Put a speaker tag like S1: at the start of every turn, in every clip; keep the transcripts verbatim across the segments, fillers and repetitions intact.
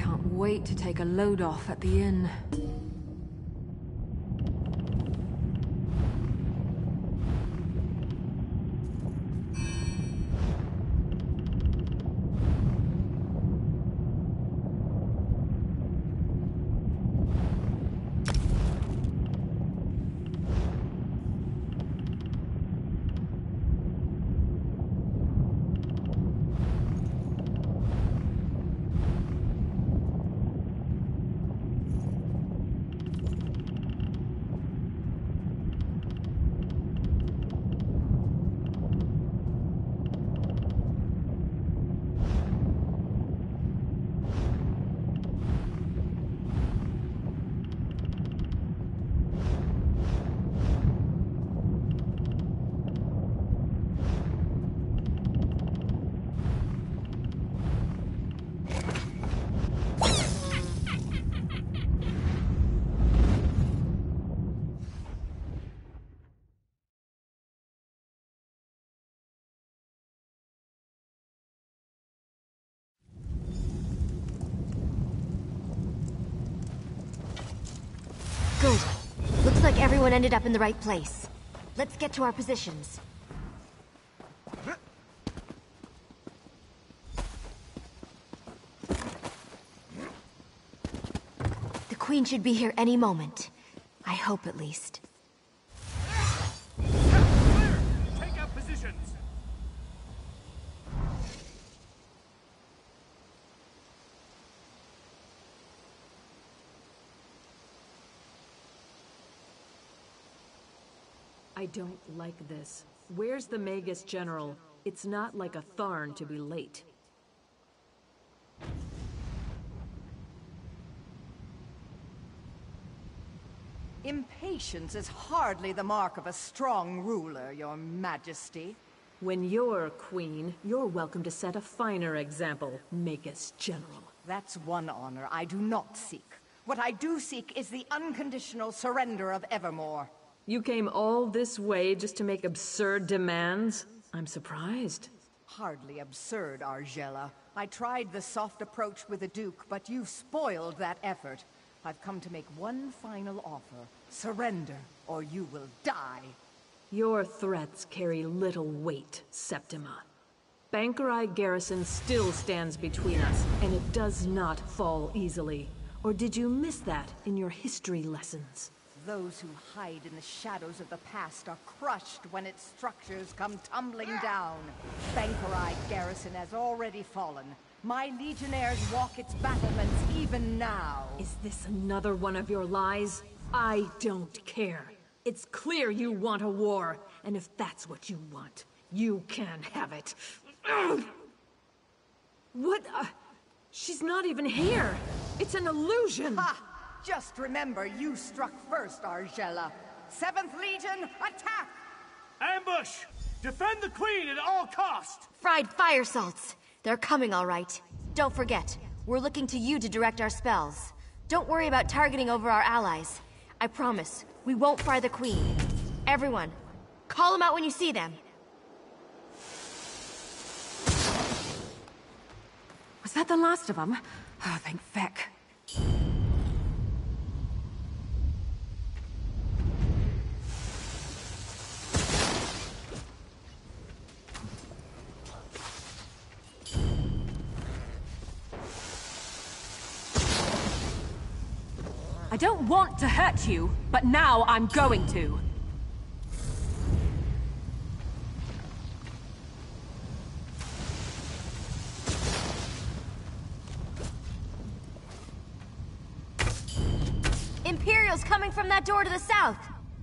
S1: can't wait to take a load off at the inn.
S2: Good. Looks like everyone ended up in the right place. Let's get to our positions. The Queen should be here any moment. I hope, at least.
S3: Clear! Take out positions!
S4: I don't like this. Where's the Magus General? It's not like a Tharn to be late.
S5: Impatience is hardly the mark of a strong ruler, Your Majesty.
S4: When you're queen, you're welcome to set a finer example, Magus General.
S5: That's one honor I do not seek. What I do seek is the unconditional surrender of Evermore.
S4: You came all this way just to make absurd demands? I'm surprised.
S5: Hardly absurd, Argella. I tried the soft approach with the Duke, but you spoiled that effort. I've come to make one final offer. Surrender, or you will die.
S4: Your threats carry little weight, Septima. Bankerai Garrison still stands between us, and it does not fall easily. Or did you miss that in your history lessons?
S5: Those who hide in the shadows of the past are crushed when its structures come tumbling down. Bankerai Garrison has already fallen. My legionnaires walk its battlements even now.
S4: Is this another one of your lies? I don't care. It's clear you want a war, and if that's what you want, you can have it. Ugh! What? Uh, she's not even here. It's an illusion.
S5: Ha! Just remember, you struck first, Argella. Seventh Legion, attack!
S3: Ambush! Defend the Queen at all cost!
S2: Fried fire salts. They're coming, all right. Don't forget, we're looking to you to direct our spells. Don't worry about targeting over our allies. I promise, we won't fry the Queen. Everyone, call them out when you see them.
S1: Was that the last of them? Oh, thank feck. I don't want to hurt you, but now I'm going to.
S2: Imperials coming from that door to the south!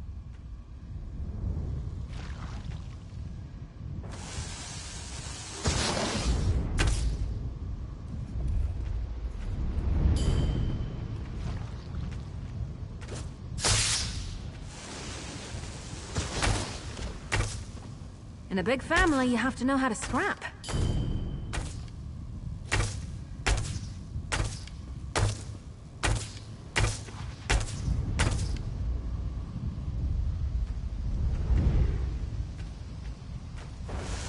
S1: In a big family, you have to know how to scrap.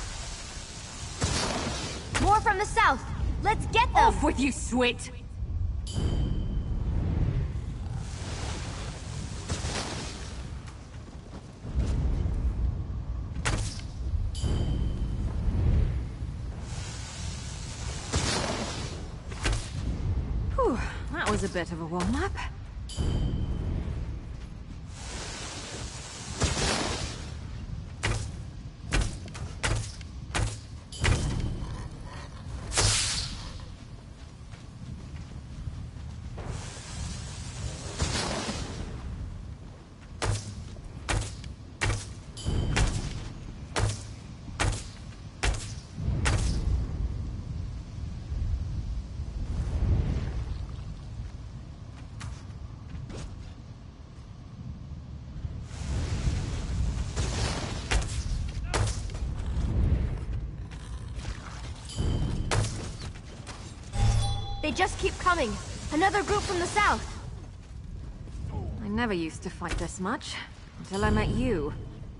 S2: More from the south! Let's get them!
S1: Off with you, Swit! That was a bit of a warm-up.
S2: They just keep coming. Another group from the south.
S1: I never used to fight this much, until I met you.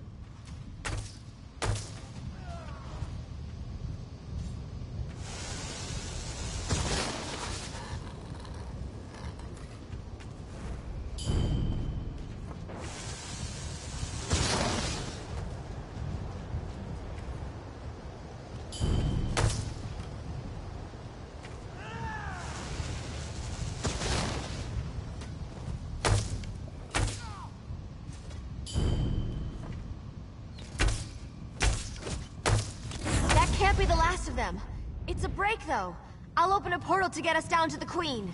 S2: Can't be the last of them. It's a break, though. I'll open a portal to get us down to the Queen.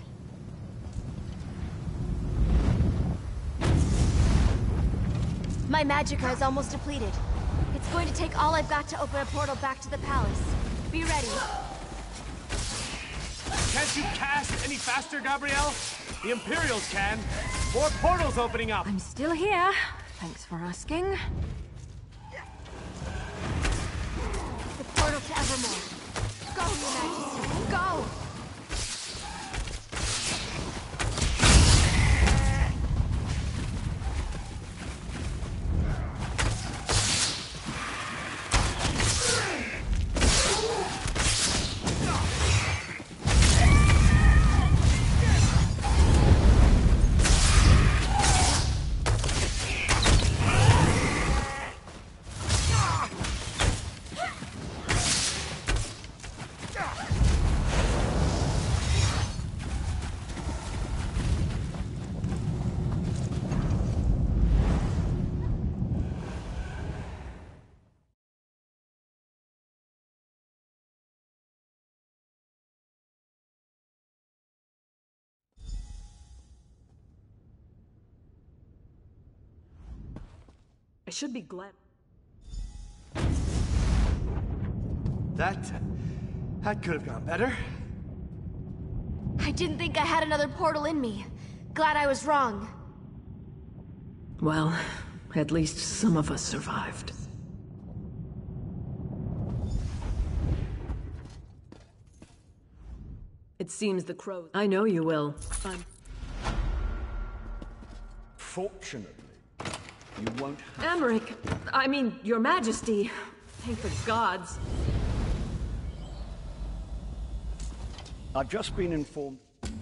S2: My magicka is almost depleted. It's going to take all I've got to open a portal back to the palace. Be ready.
S3: Can't you cast any faster, Gabrielle? The Imperials can. More portals opening up.
S1: I'm still here. Thanks for asking.
S2: Portal to Evermore. Go, Your Majesty. Go!
S4: I should be glad.
S3: That... that could have gone better.
S2: I didn't think I had another portal in me. Glad I was wrong.
S4: Well, at least some of us survived. It seems the crows... I know you will. I'm...
S3: Fortunately, you won't have...
S4: Aymeric, I mean, Your Majesty. Thank the gods.
S3: I've just been informed...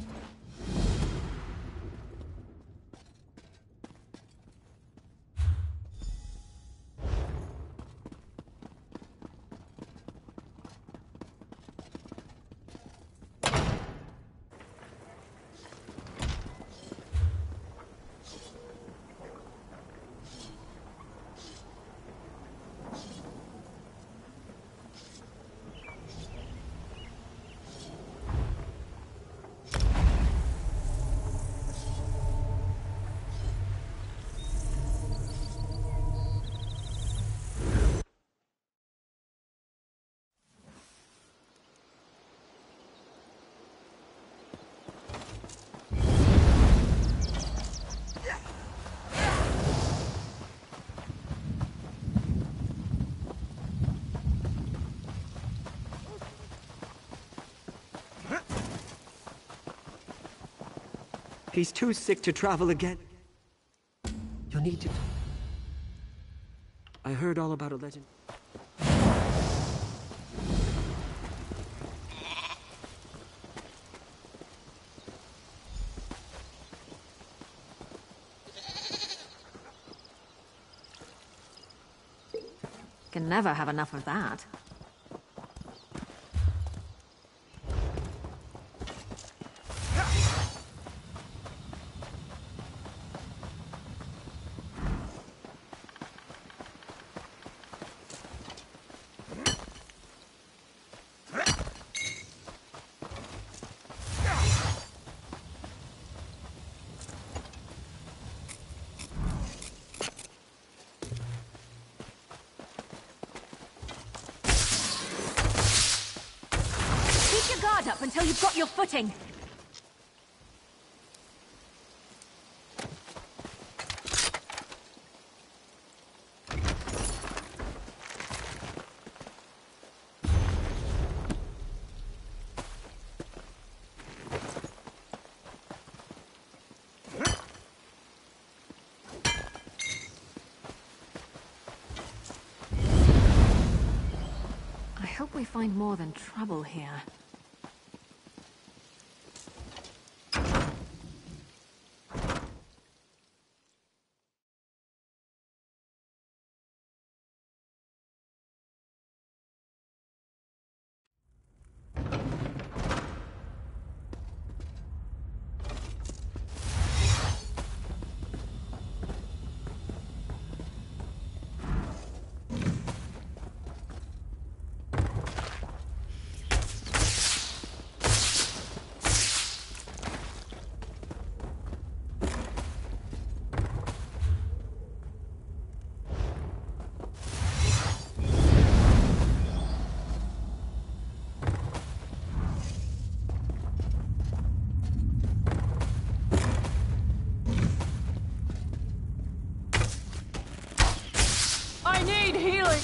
S6: He's too sick to travel again. You'll need to... I heard all about a legend.
S1: Can never have enough of that. until you've got your footing. I hope we find more than trouble here. I need healing!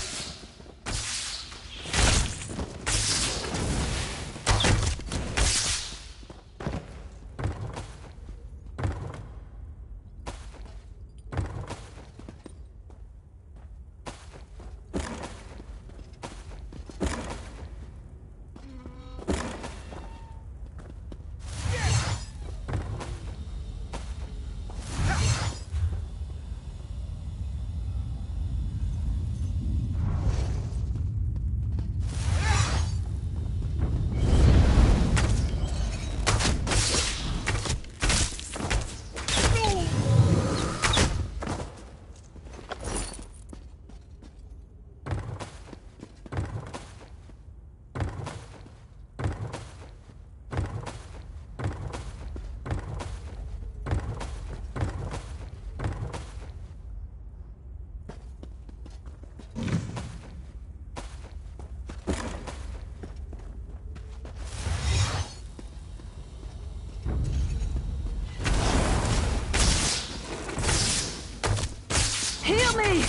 S1: Heal me!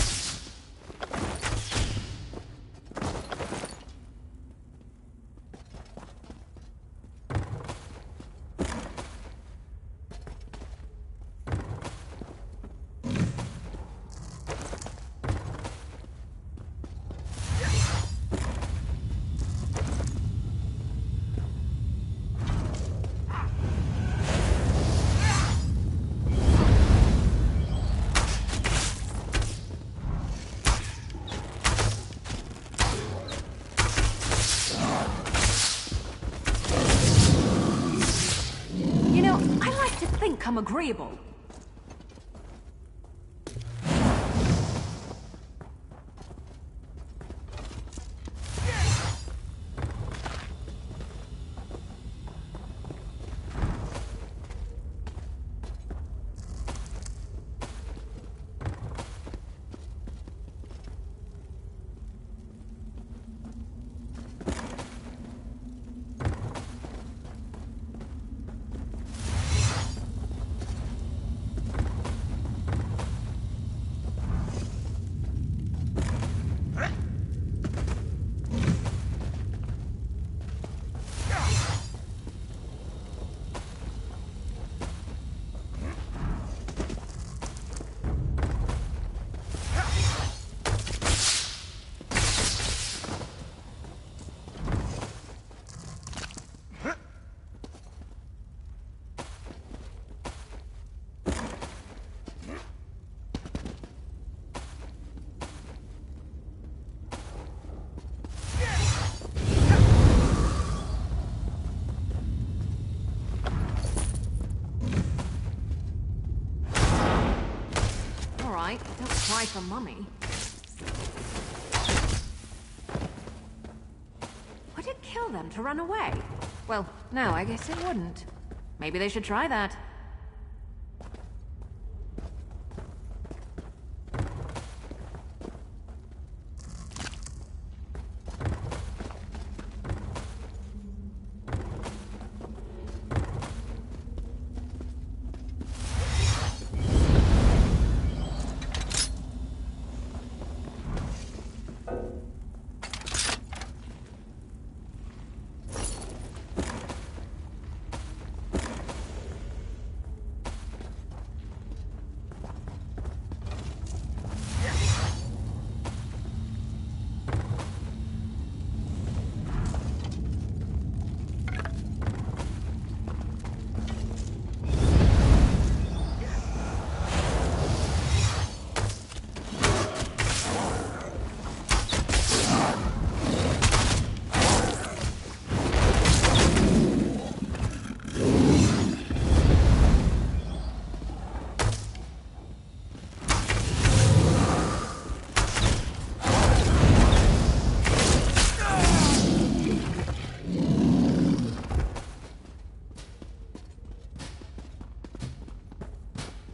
S1: I'm agreeable. Don't cry for mummy. Would it kill them to run away? Well, no, I guess it wouldn't. Maybe they should try that.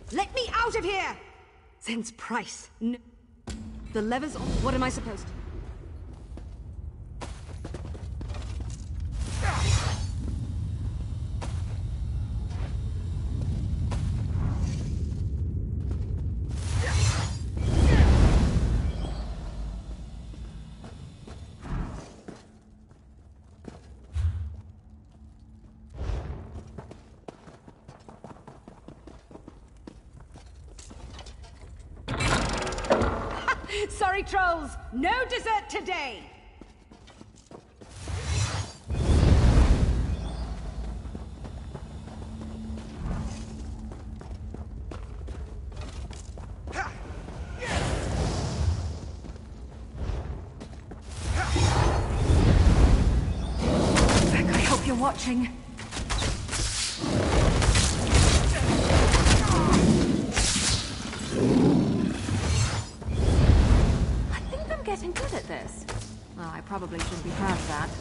S7: Let me out of here! Sense price. No. The lever's on. What am I supposed to?
S5: Sorry, trolls. No dessert today.
S1: Beck, I hope you're watching. Getting good at this. Well, I probably shouldn't be proud of that.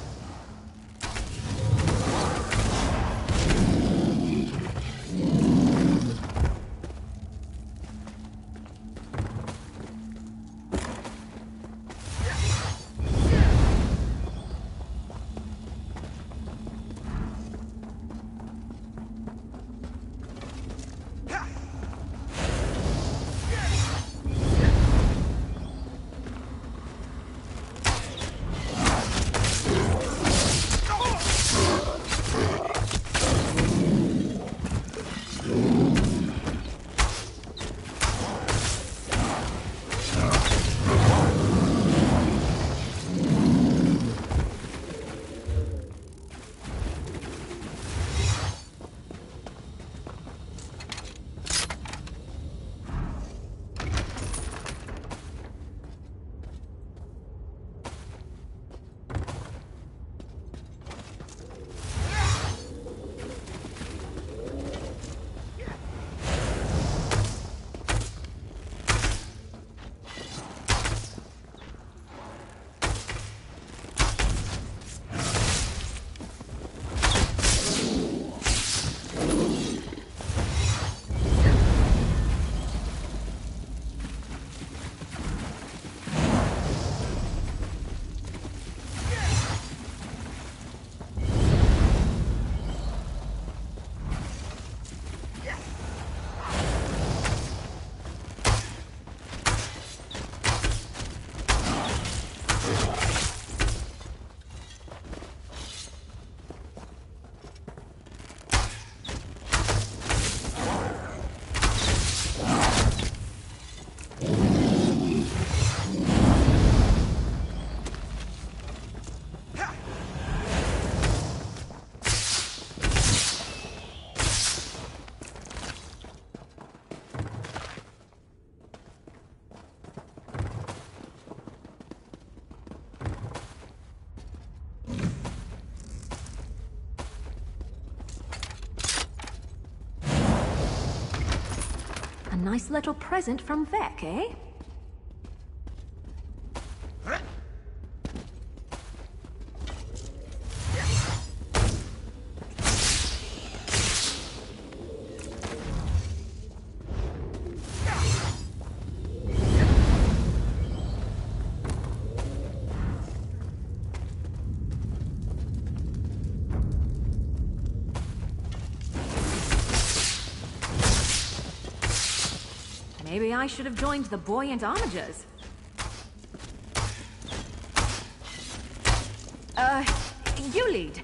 S1: A nice little present from Vec, eh? Maybe I should have joined the Buoyant Armigers. Uh, you lead.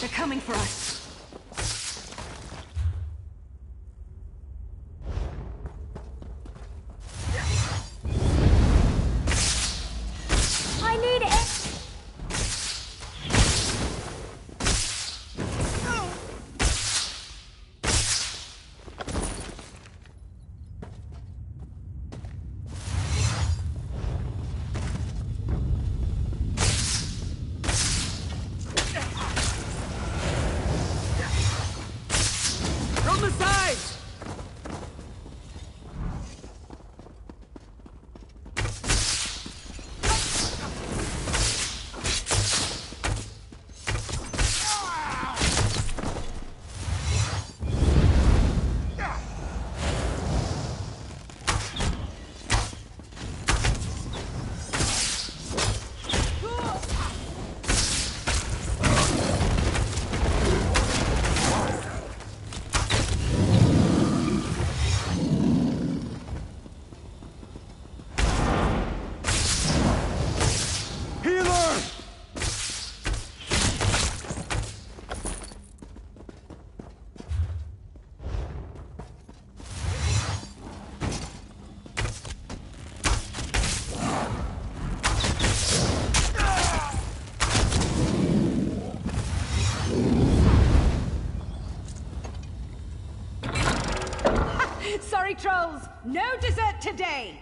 S7: They're coming for us.
S2: I need it!
S3: From the sides!
S7: Sorry, trolls. No dessert today.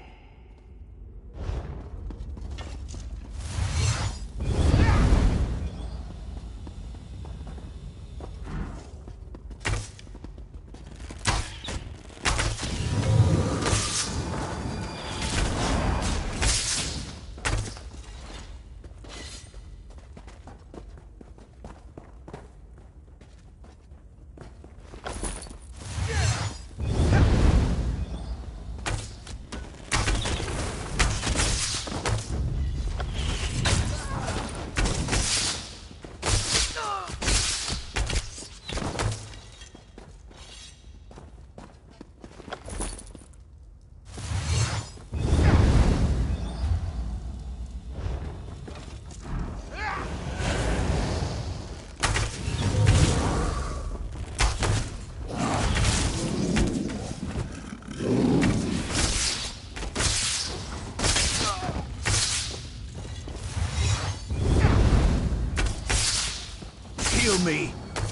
S3: Heal me!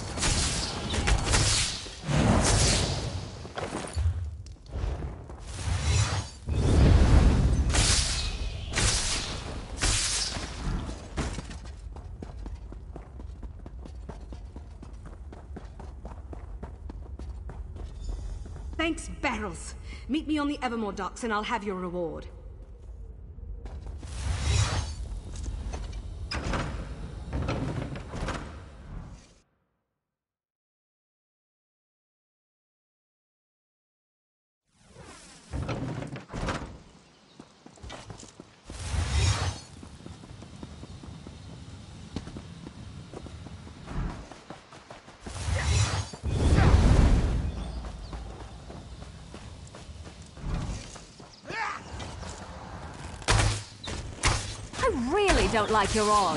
S7: Thanks, Barrels. Meet me on the Evermore docks and I'll have your reward.
S1: I really don't like your odds.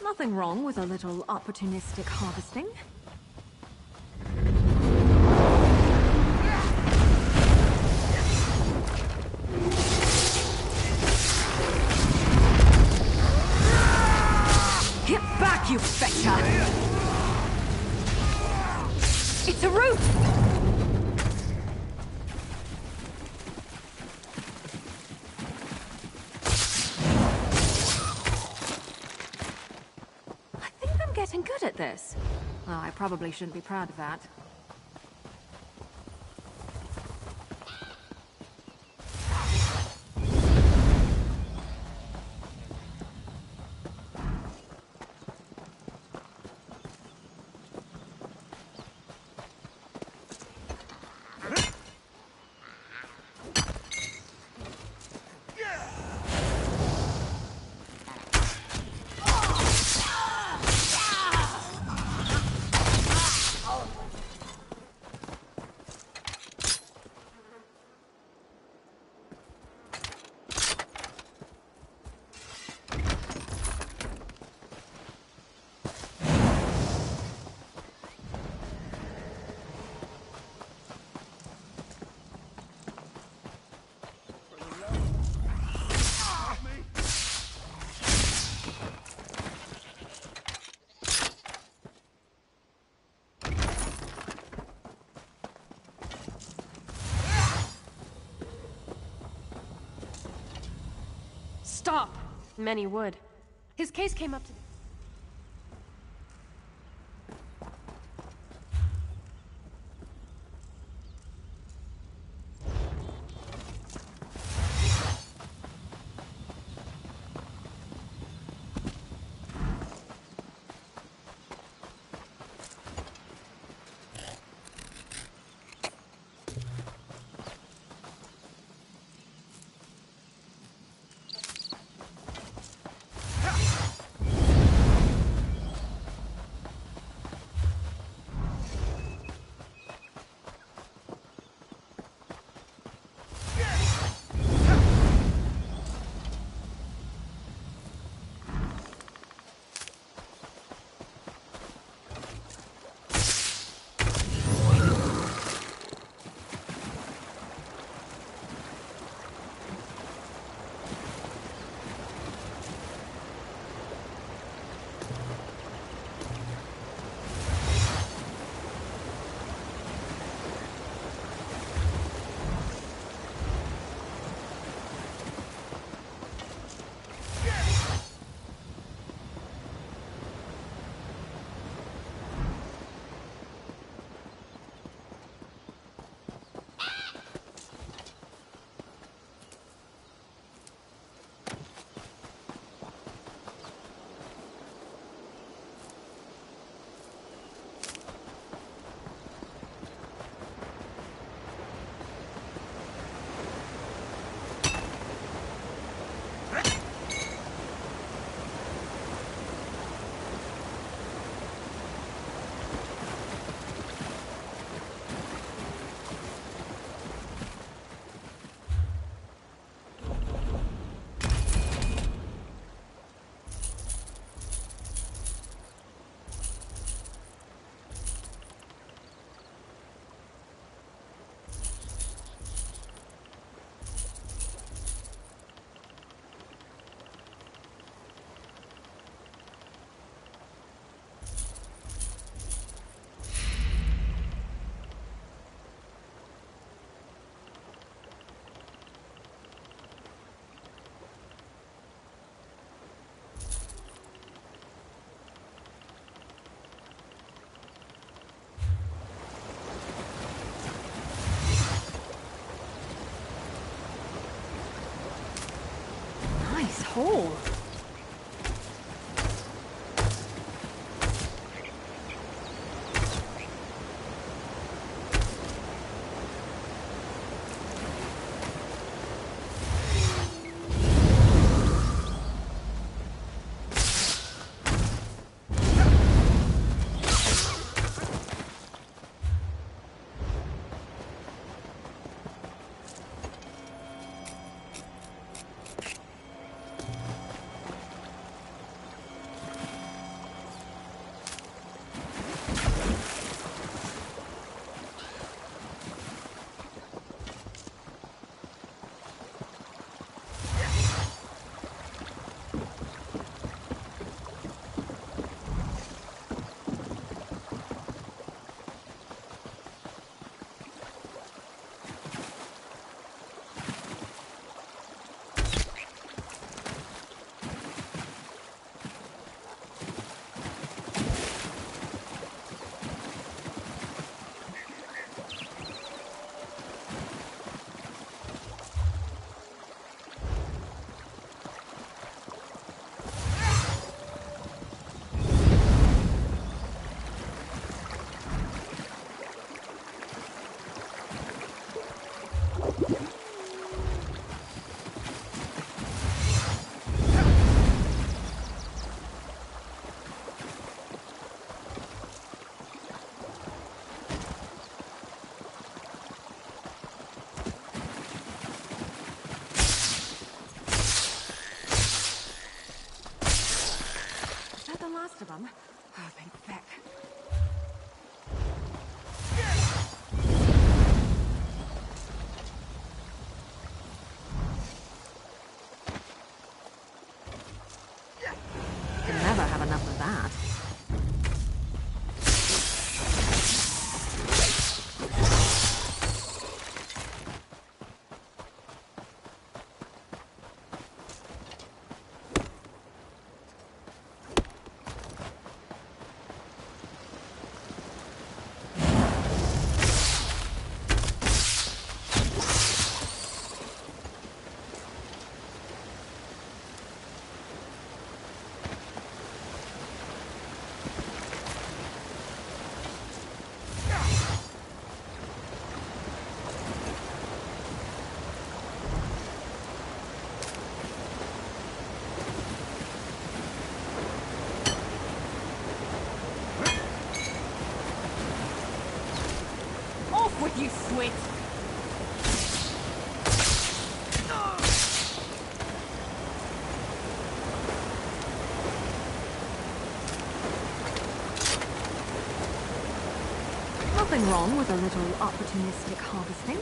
S1: Nothing wrong with a little opportunistic harvesting.
S7: Get back, you Spectre!
S1: It's a root! I think I'm getting good at this. Well, I probably shouldn't be proud of that.
S8: Stop! Many would. His case came up to...
S1: Nice hole. last of them. Oh, thank feck. Can never have enough of that.
S4: With you, Switch!
S1: Nothing wrong with a little opportunistic harvesting.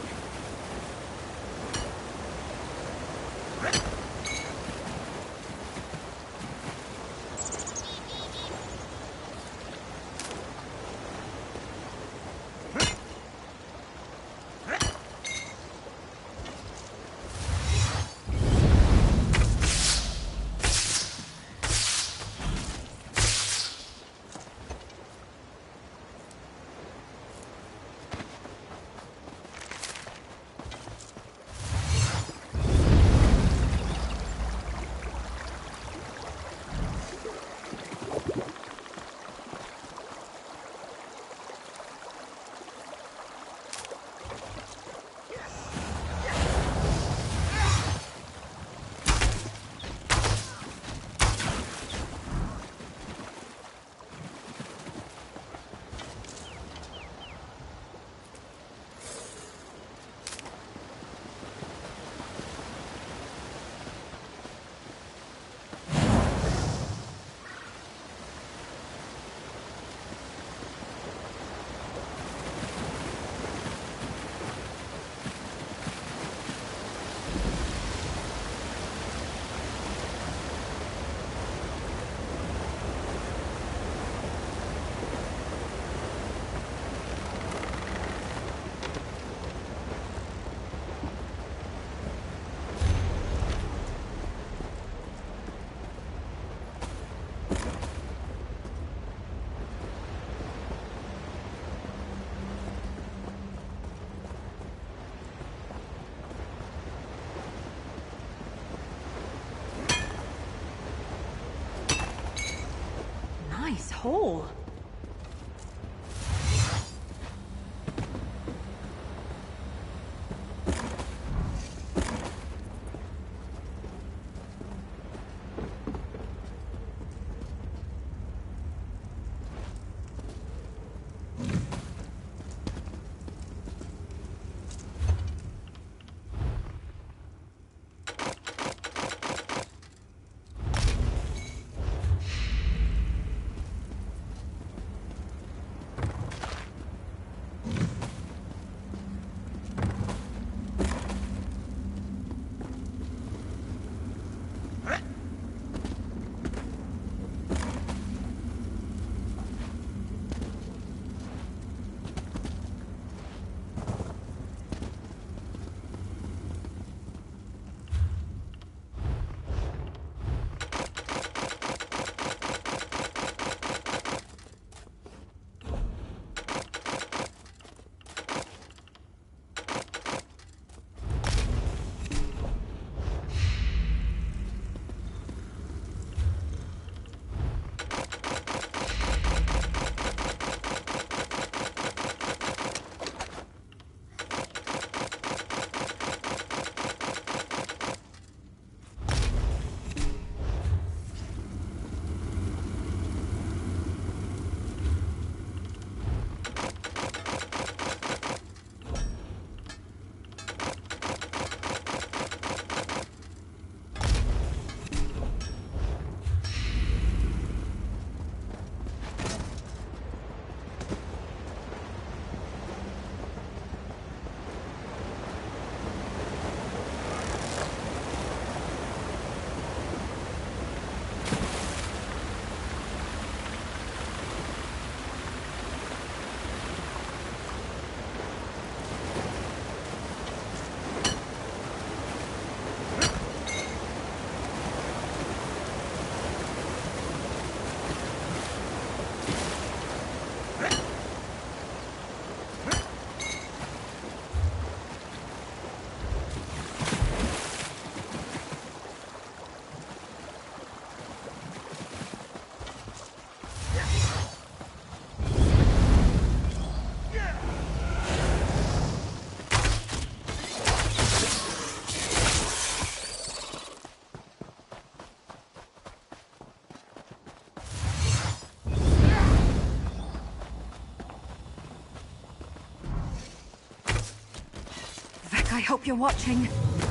S1: Nice hole. hope you're watching.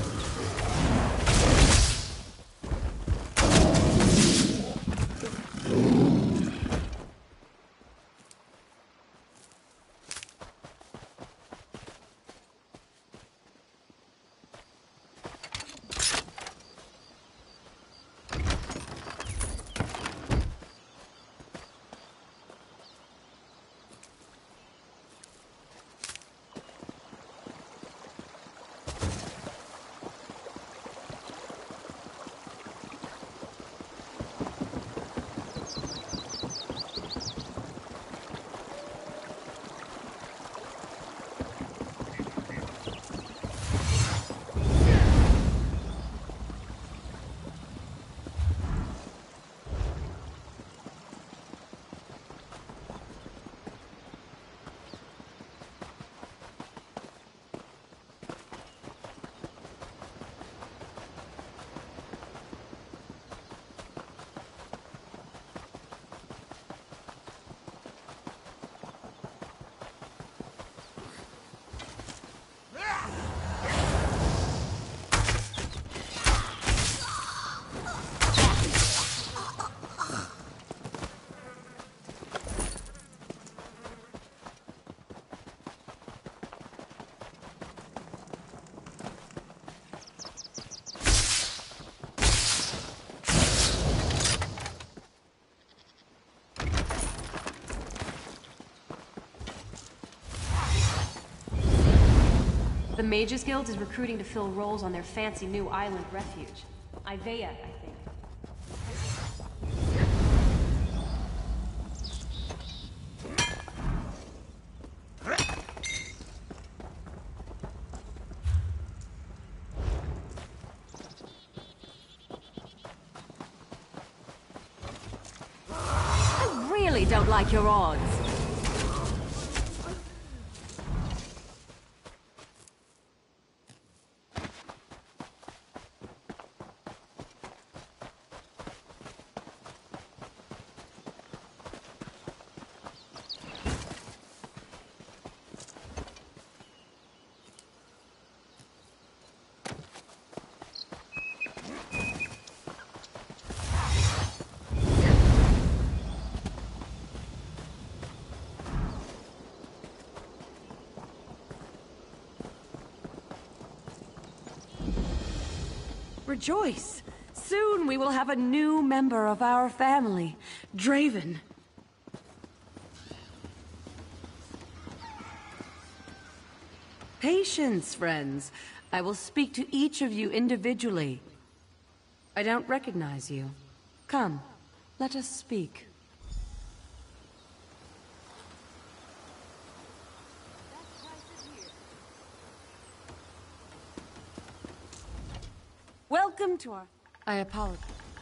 S8: The Mages Guild is recruiting to fill roles on their fancy new island refuge. Ivea, I think.
S1: I really don't like your odds.
S7: Rejoice! Soon we will have a new member of our family, Draven. Patience, friends. I will speak to each of you individually. I don't recognize you. Come, let us speak. Welcome to our... I apologize.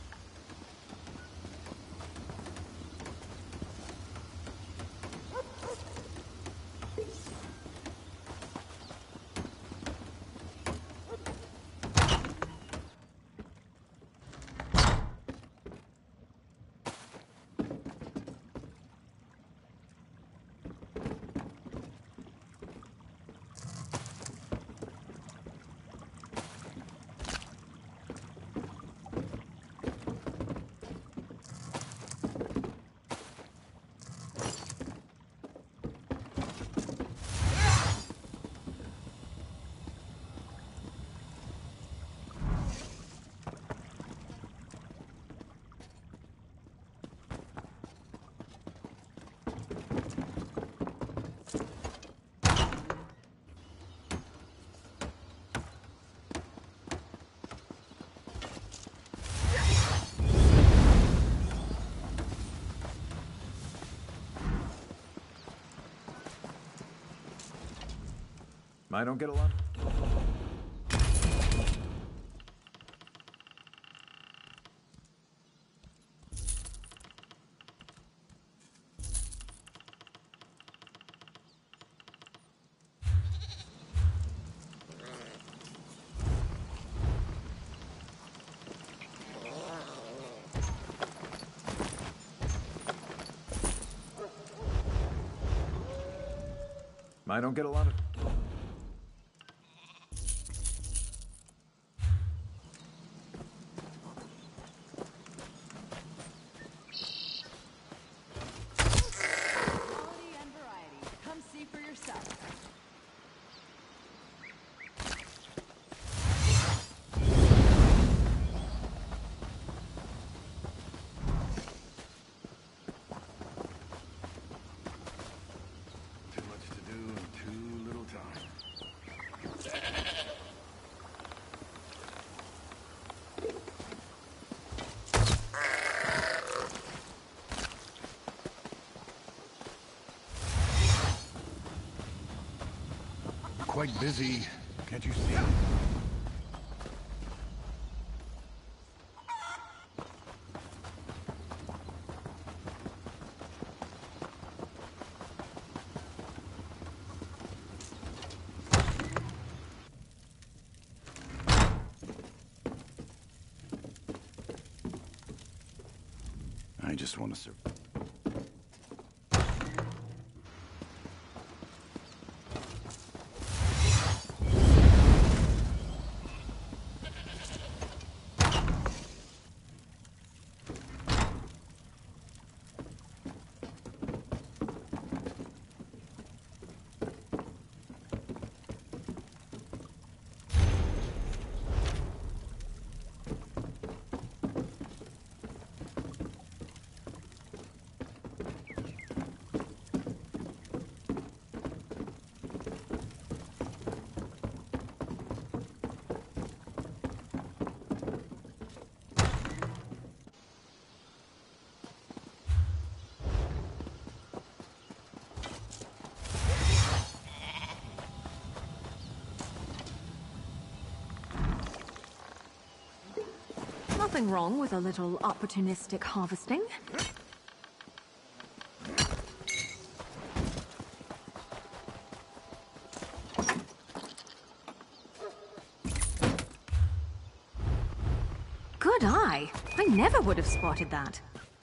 S9: I don't get a lot. I don't get a lot of...
S10: quite busy. Can't you see? I just want to serve.
S1: Nothing wrong with a little opportunistic harvesting. Good eye. I never would have spotted that.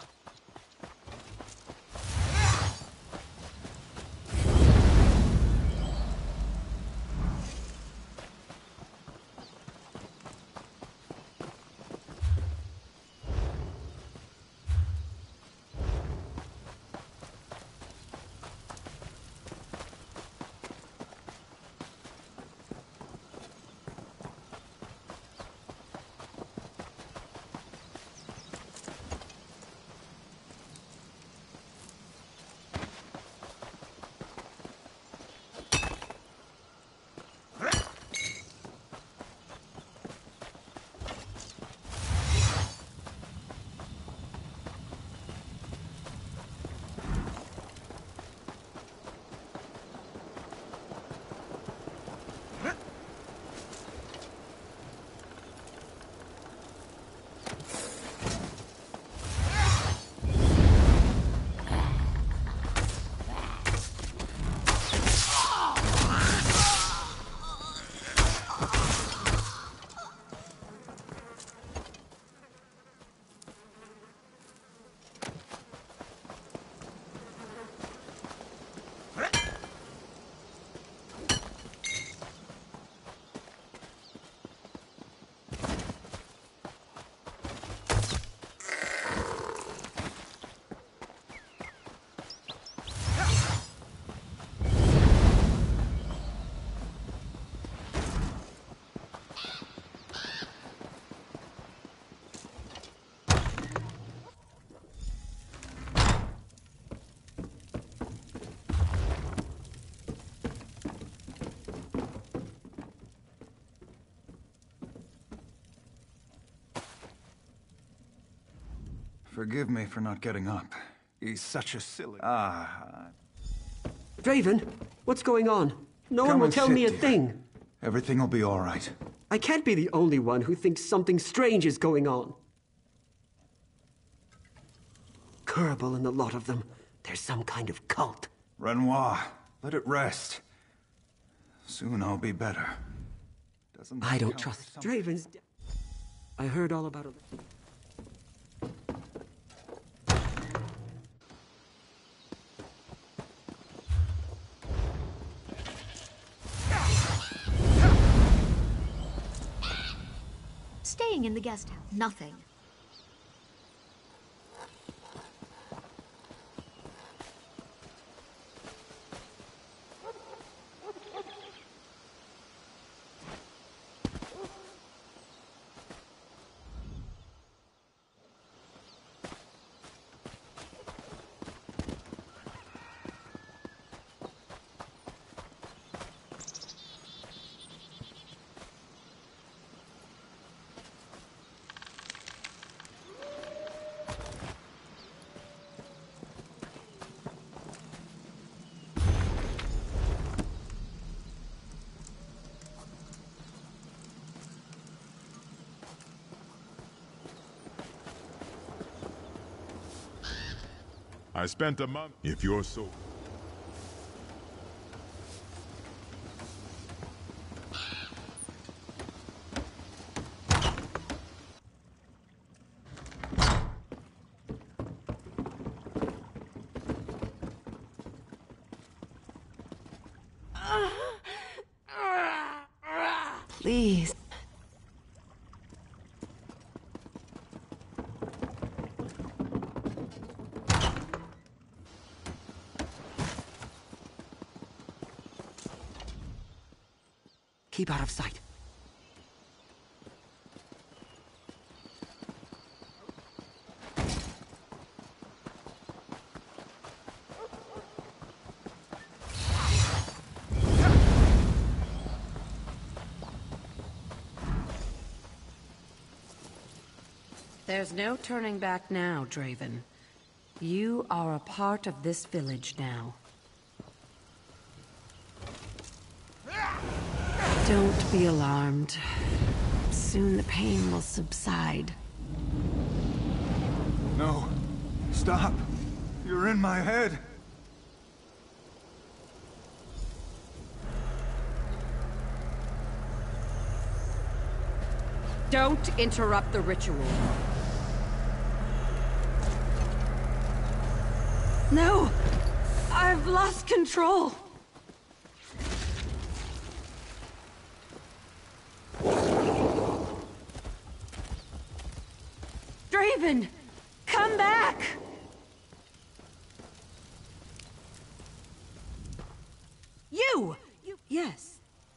S9: Forgive me for not getting up. He's such a silly... Ah...
S6: Draven, what's going on? No one
S9: Come
S6: will
S9: and
S6: tell
S9: sit,
S6: me a
S9: dear.
S6: thing.
S9: Everything will be all right.
S6: I can't be the only one who thinks something strange is going on. Kerbal and the lot of them. There's some kind of cult.
S9: Renoir, let it rest. Soon I'll be better. Doesn't that
S6: I don't
S9: count
S6: trust
S9: for something?
S6: Draven's. de- I heard all about it.
S2: Staying in the guest house. Nothing.
S11: I spent a month. If you're so...
S6: Please. Keep out of sight.
S7: There's no turning back now, Draven. You are a part of this village now. Don't be alarmed. Soon the pain will subside.
S9: No. Stop. You're in my head.
S7: Don't interrupt the ritual. No! I've lost control! Draven! Come back! You! You... Yes.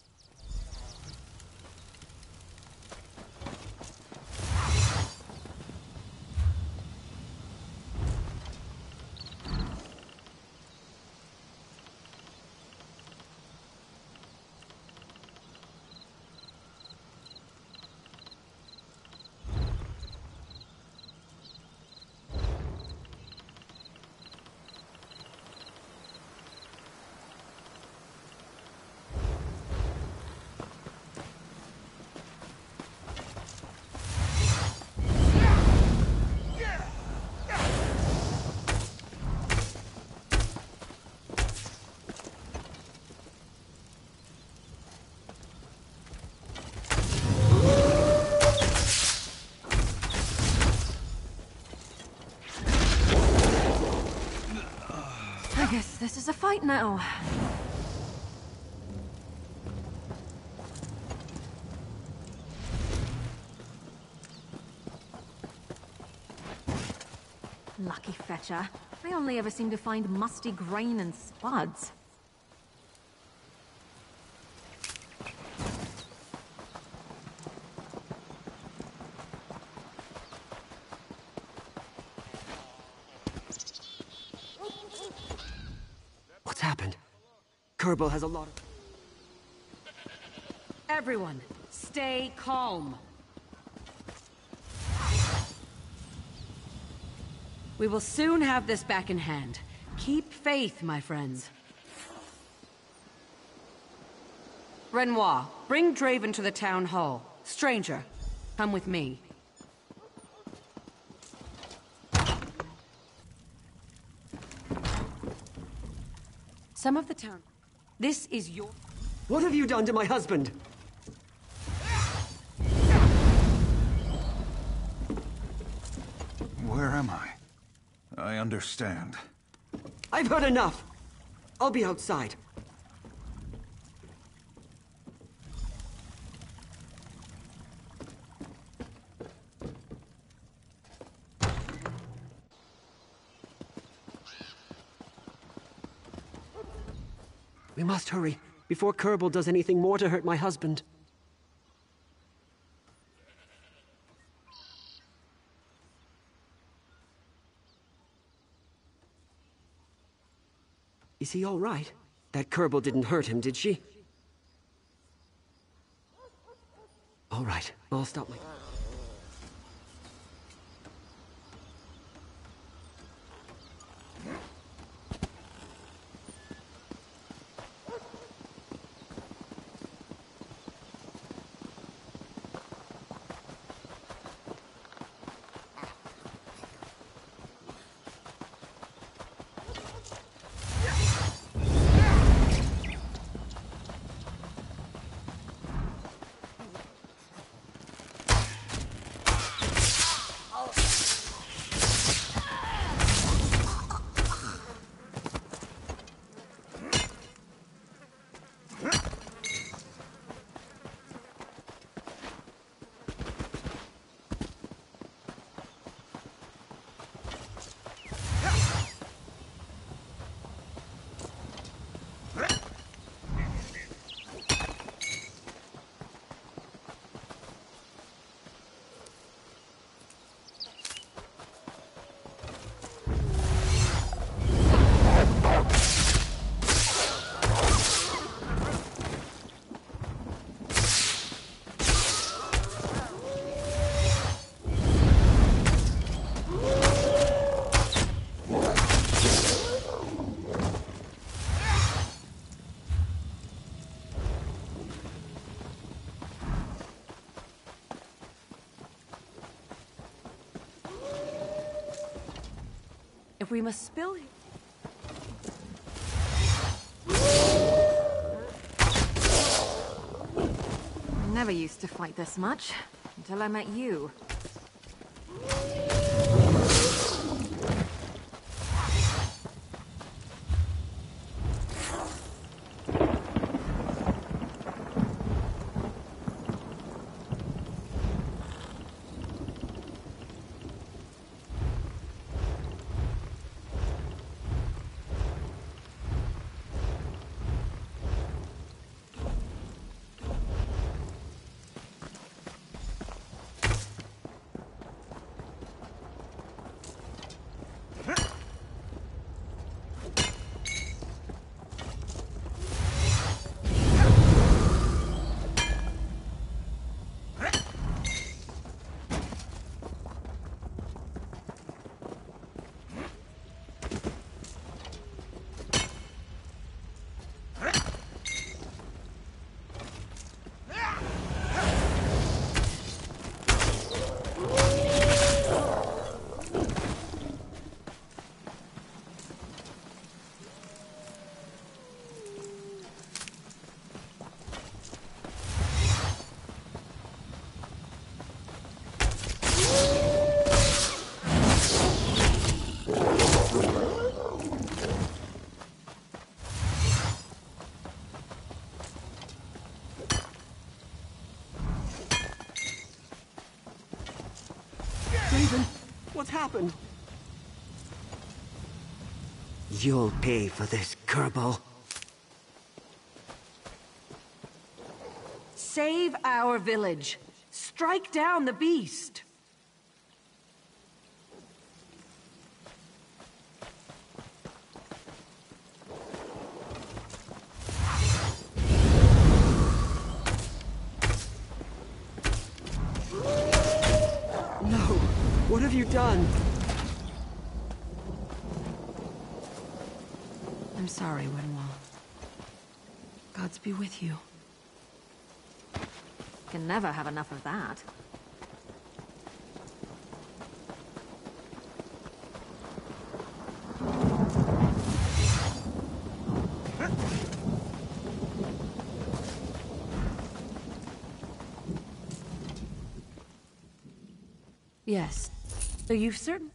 S1: I guess this is a fight now. Lucky fetcher. I only ever seem to find musty grain and spuds.
S6: What's happened? Kerbal has a lot of...
S7: Everyone, stay calm. We will soon have this back in hand. Keep faith, my friends. Renoir, bring Draven to the town hall. Stranger, come with me. Some of the town... This is your...
S6: What have you done to my husband?
S9: Where am I? I understand.
S6: I've heard enough. I'll be outside. We must hurry, before Kerbal does anything more to hurt my husband. Is he all right? That Kerbal didn't hurt him, did she? All right, I'll stop my...
S7: If we must spill...
S1: I never used to fight this much, until I met you.
S6: What's happened? You'll pay for this, Kerbal.
S7: Save our village. Strike down the beast.
S6: What have you done?
S7: I'm sorry, Winwall. Gods be with you.
S1: Can never have enough of that.
S7: Yes. So you've certain...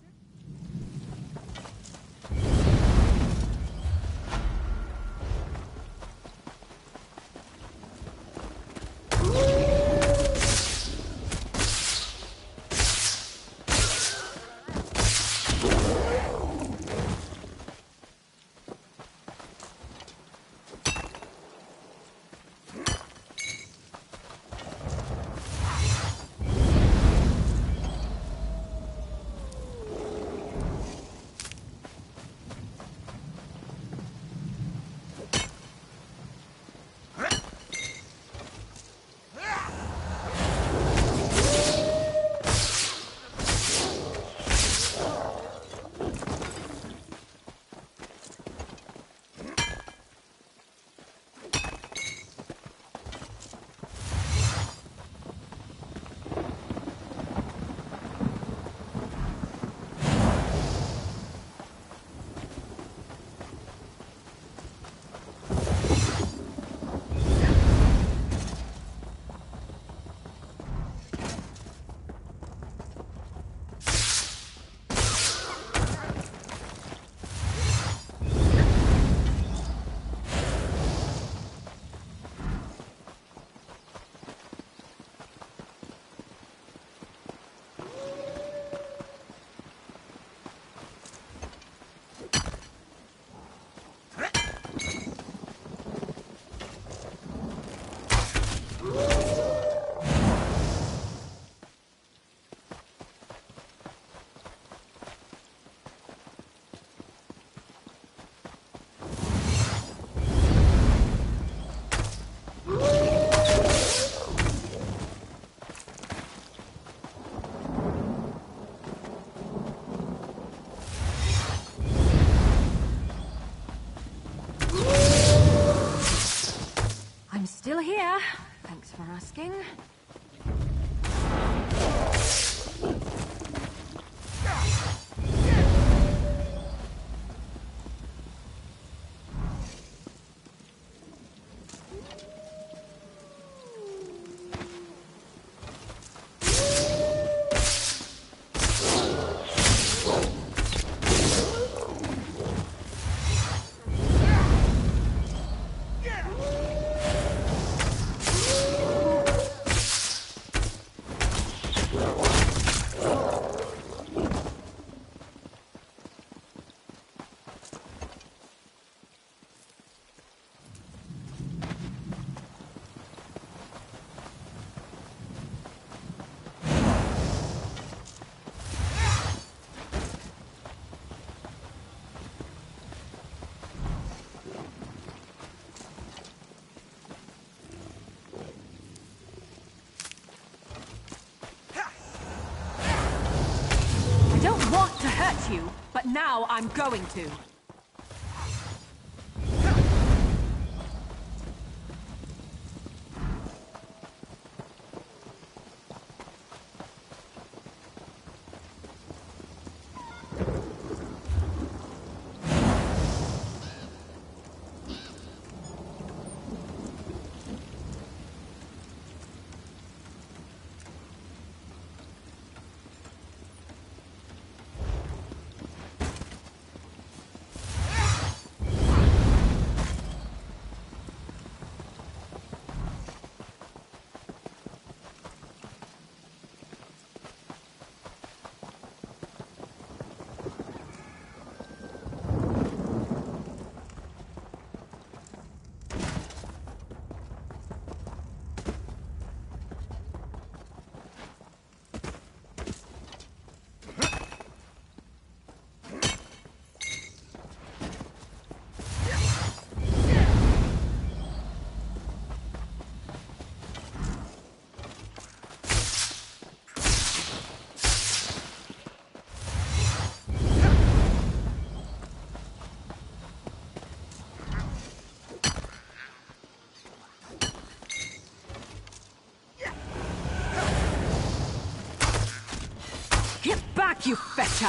S1: Still here. Thanks for asking. let you, but now I'm going to. Get back, you fetcher!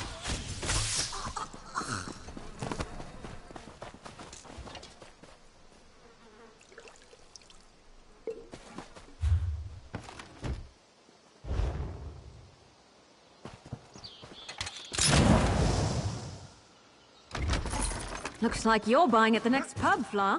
S1: Looks like you're buying at the next pub, Fleur.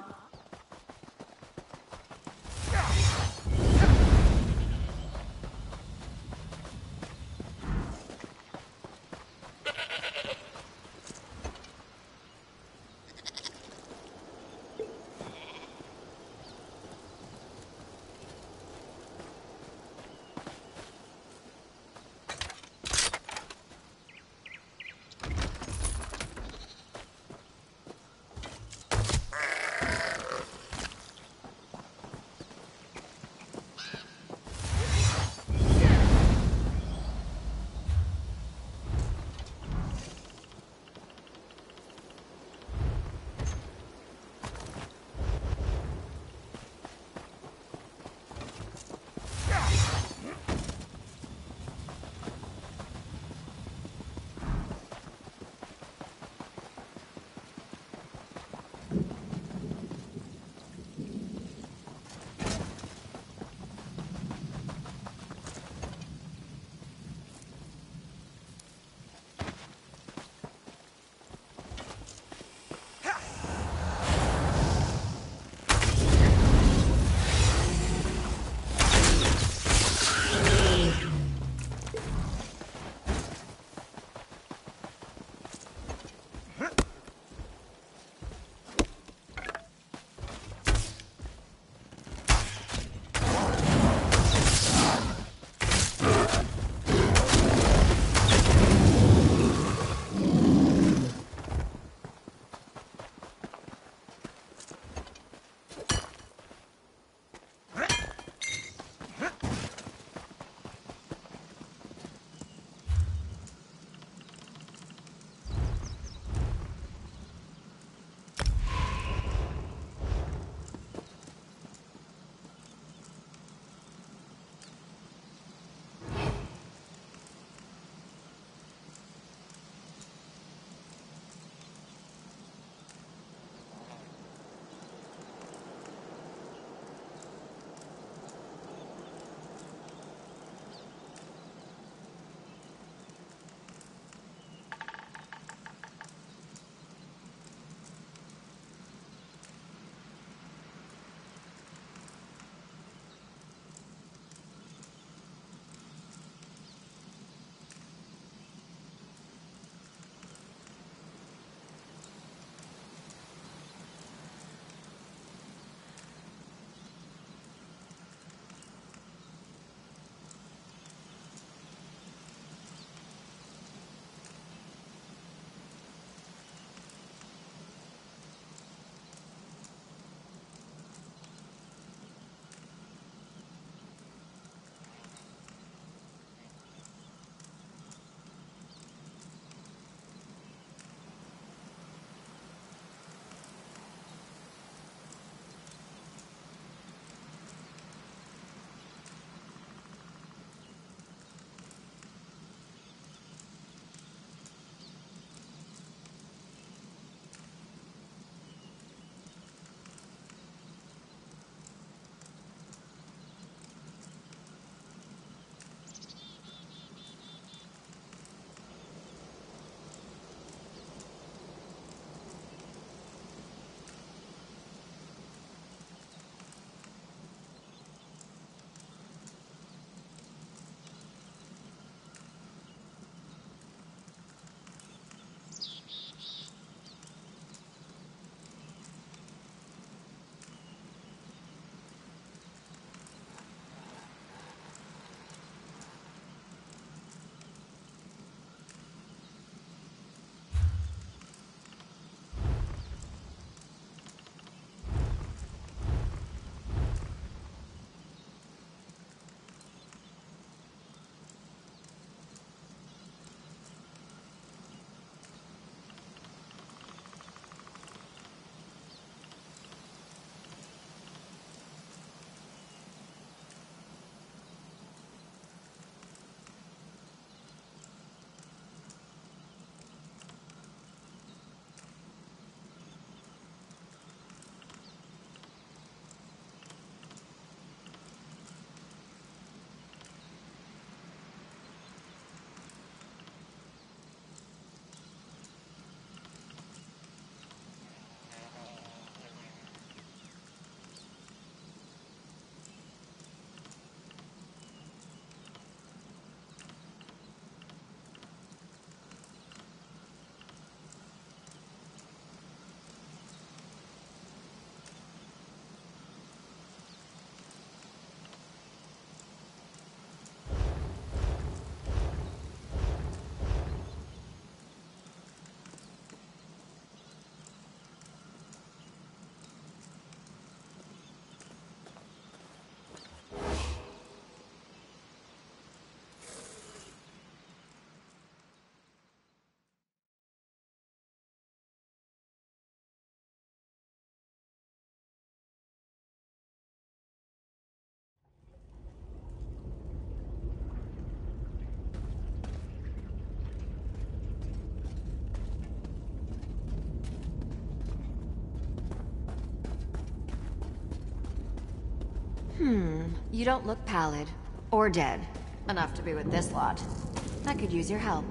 S1: Hmm, you don't look pallid. Or dead. Enough to be with this lot. I could use your help.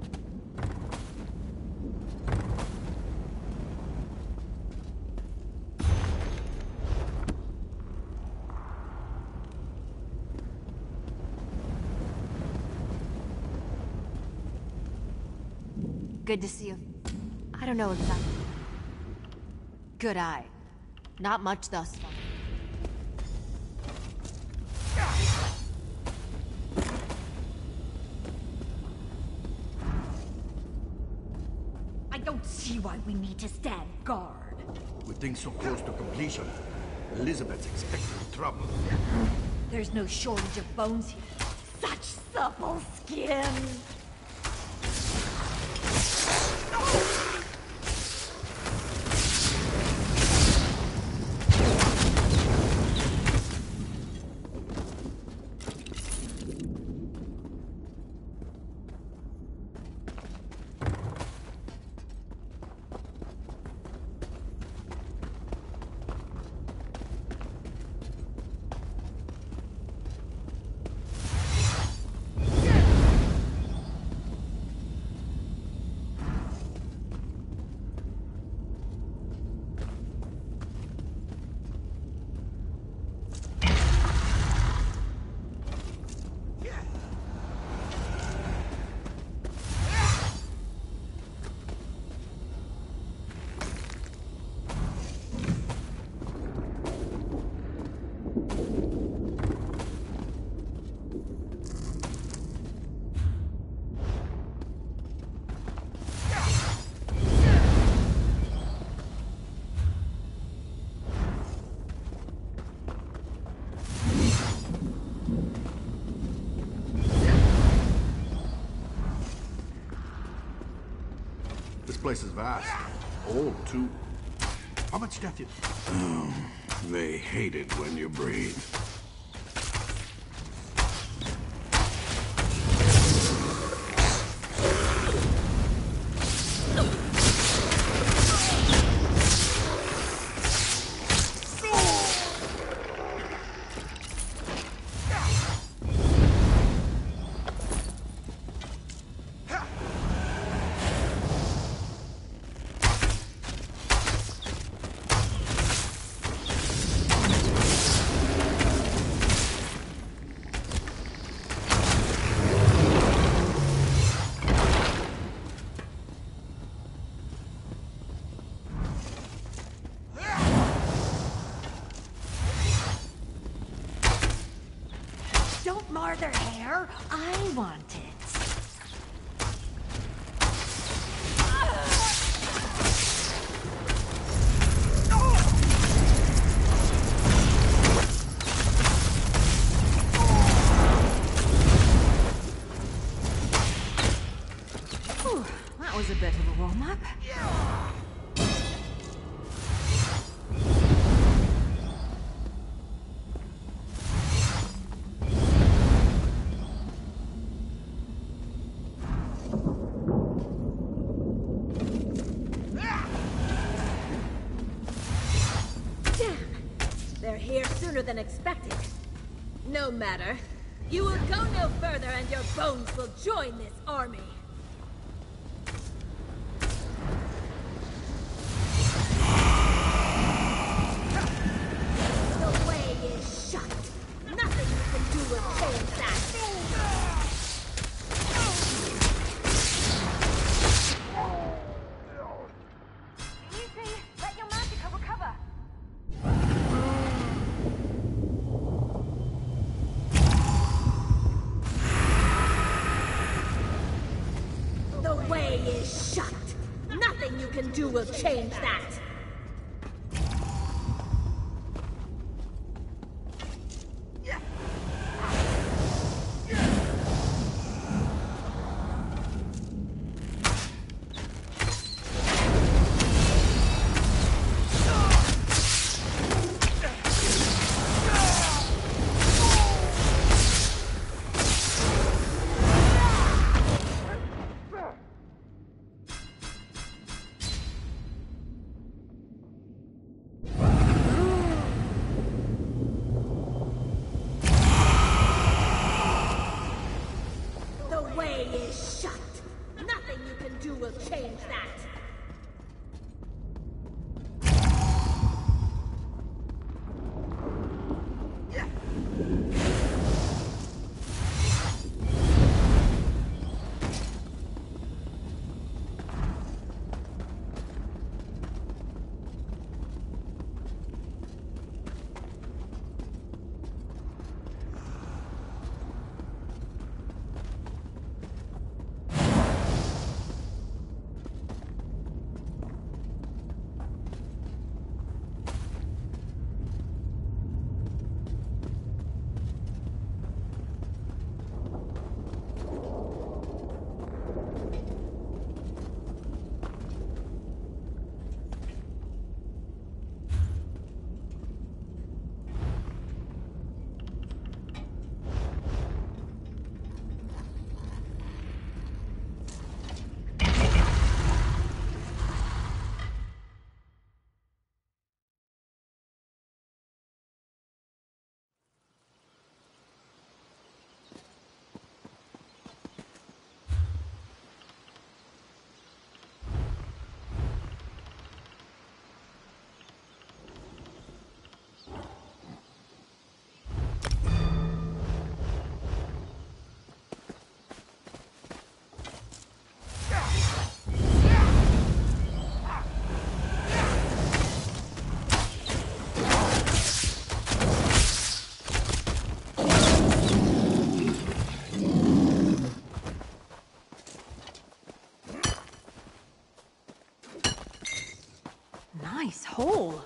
S1: Good to see you. I don't know exactly. Good eye. Not much thus far.
S5: I don't see why we need to stand guard.
S10: With things so close to completion, Elizabeth's expecting trouble.
S5: There's no shortage of bones here. Such supple skin!
S10: This place is vast. Old, too. How much death you... Oh, they hate it when you breathe.
S5: Don't mar their hair. I want it.
S1: Whew, that was a bit of a warm-up.
S4: They're here sooner than expected. No matter. You will go no further and your bones will join this army. The way is shut. Nothing you can do will change that.
S2: Easy! Let your magica recover!
S4: The way is shut. Nothing you can do will change that.
S12: change that.
S4: Nice hole.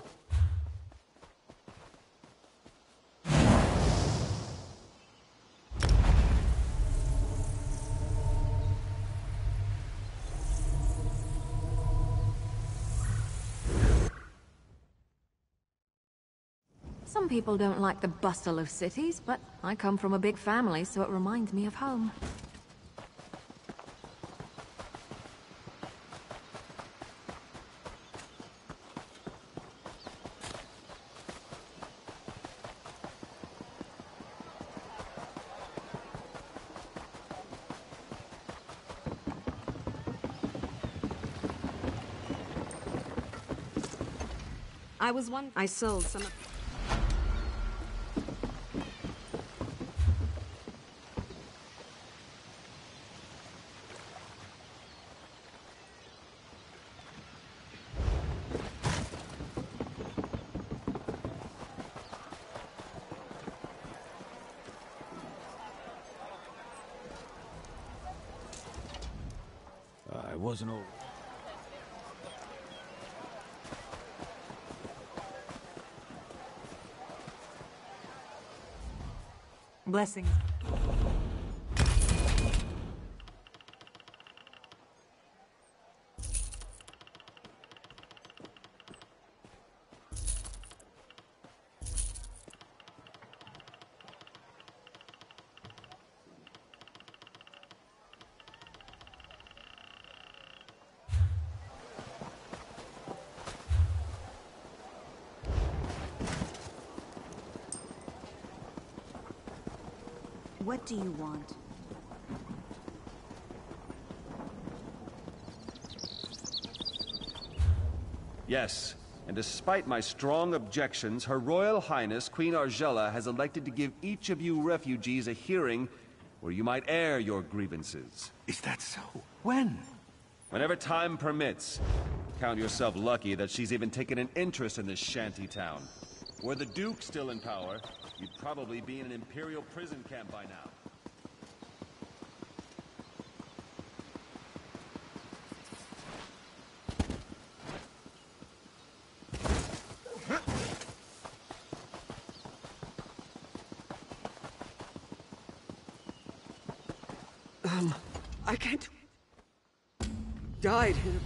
S1: Some people don't like the bustle of cities, but I come from a big family, so it reminds me of home.
S4: I was one. I sold some of.
S10: I wasn't over.
S4: Blessings.
S13: What do you want?
S3: Yes, and despite my strong objections, Her Royal Highness Queen Argella has elected to give each of you refugees a hearing where you might air your grievances.
S10: Is that so? When?
S3: Whenever time permits. Count yourself lucky that she's even taken an interest in this shanty town. Were the Duke still in power, you'd probably be in an Imperial prison camp by now.
S6: Um, I can't... Died in a...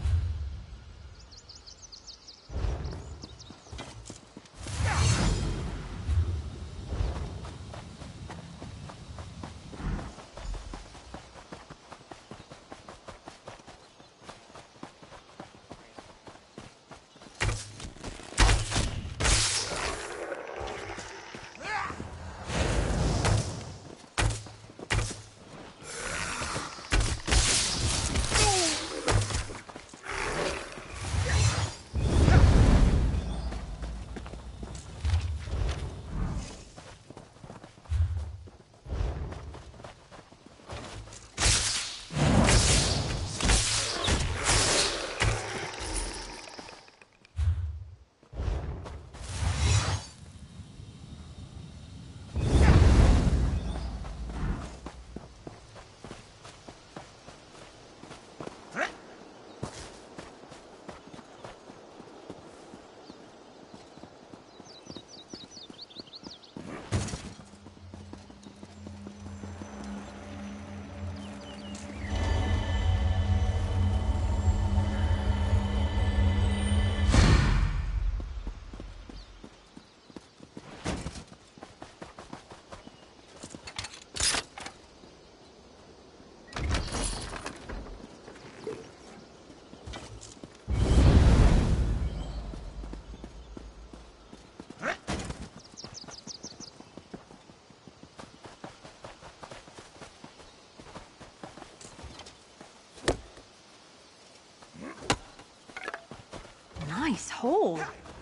S4: Nice hole.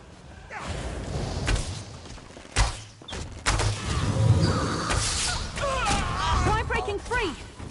S4: Try breaking free!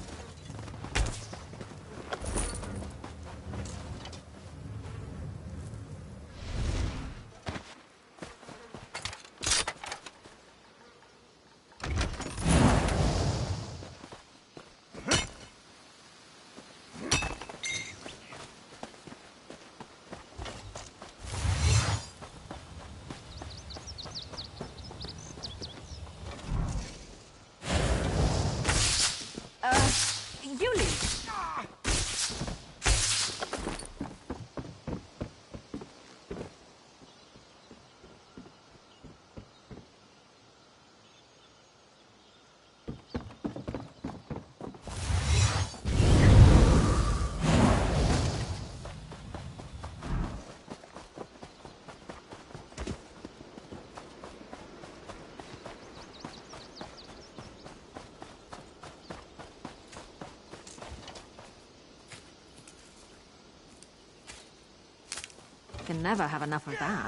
S1: Can never have enough of that.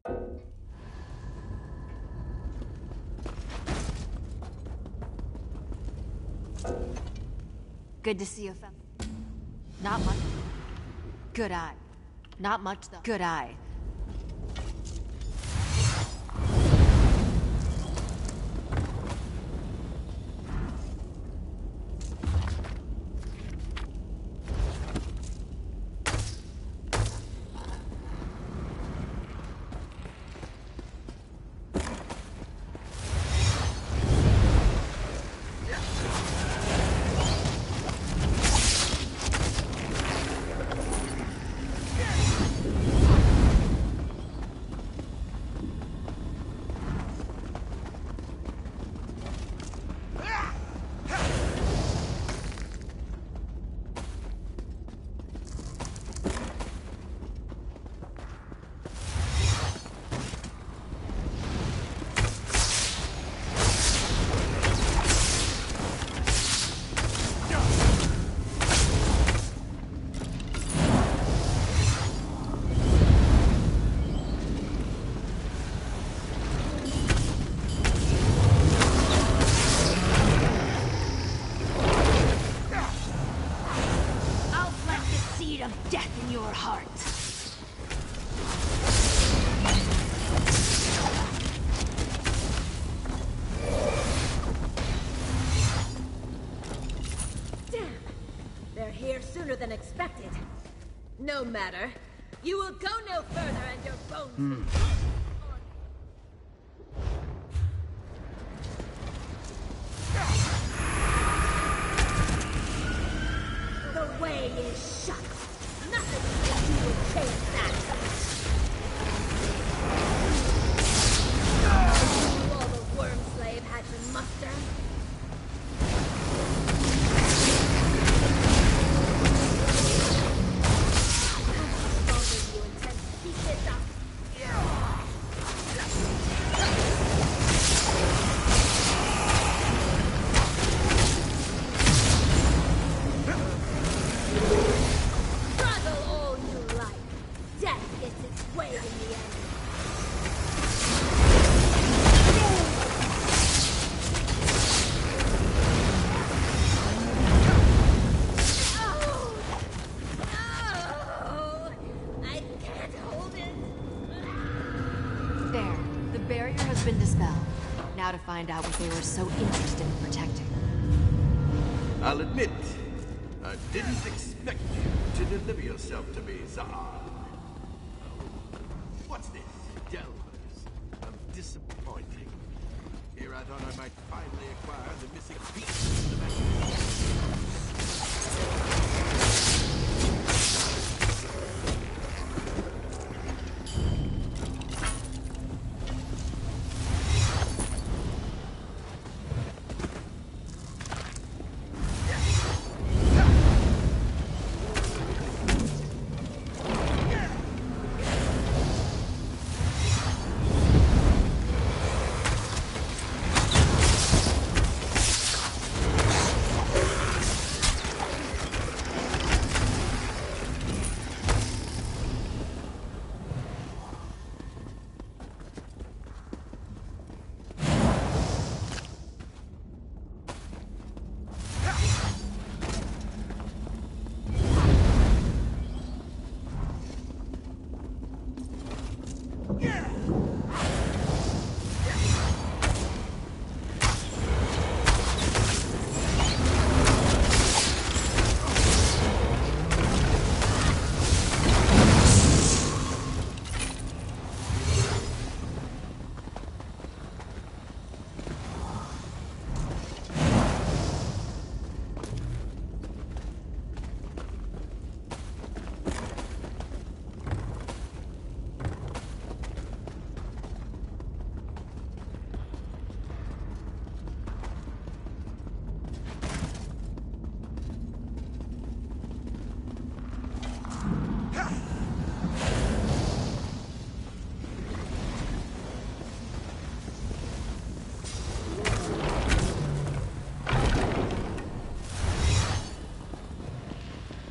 S1: Good to see you, fella. Not much. Good eye. Not much, though. Good eye.
S4: Than expected. No matter. You will go no further and your bones
S9: Hmm.
S4: will The way is shut. Nothing you can do will change that. All the worm slave had to muster.
S1: To find out what they were so interested in protecting.
S10: I'll admit, I didn't expect you to deliver yourself to me, Zahar. What's this? Delvers. I'm disappointing. Here I thought I might finally acquire the missing piece of the mechanism.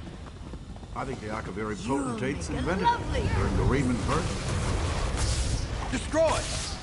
S10: I think the Akaviri potentates invented it during the Raymond Burn. Destroy!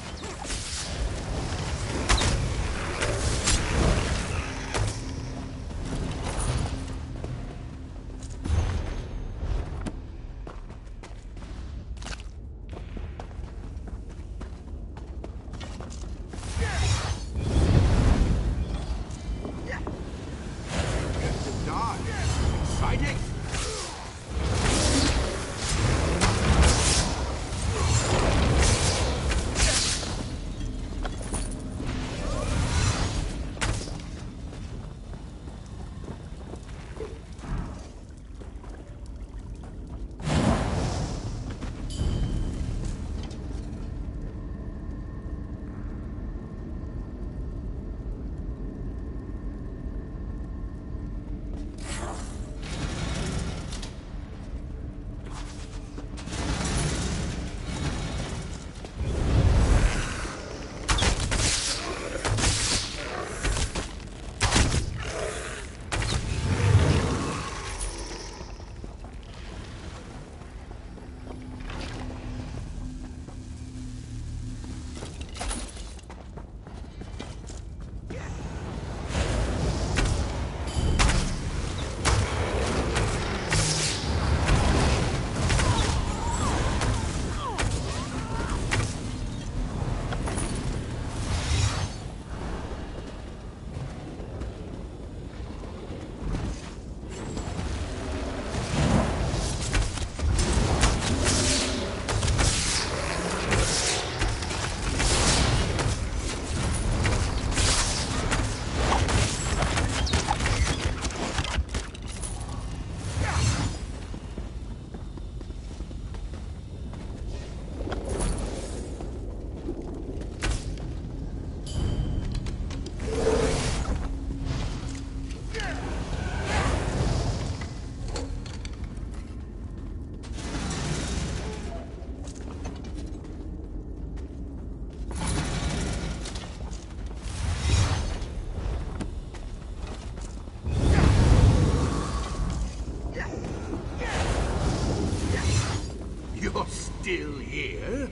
S10: Still here?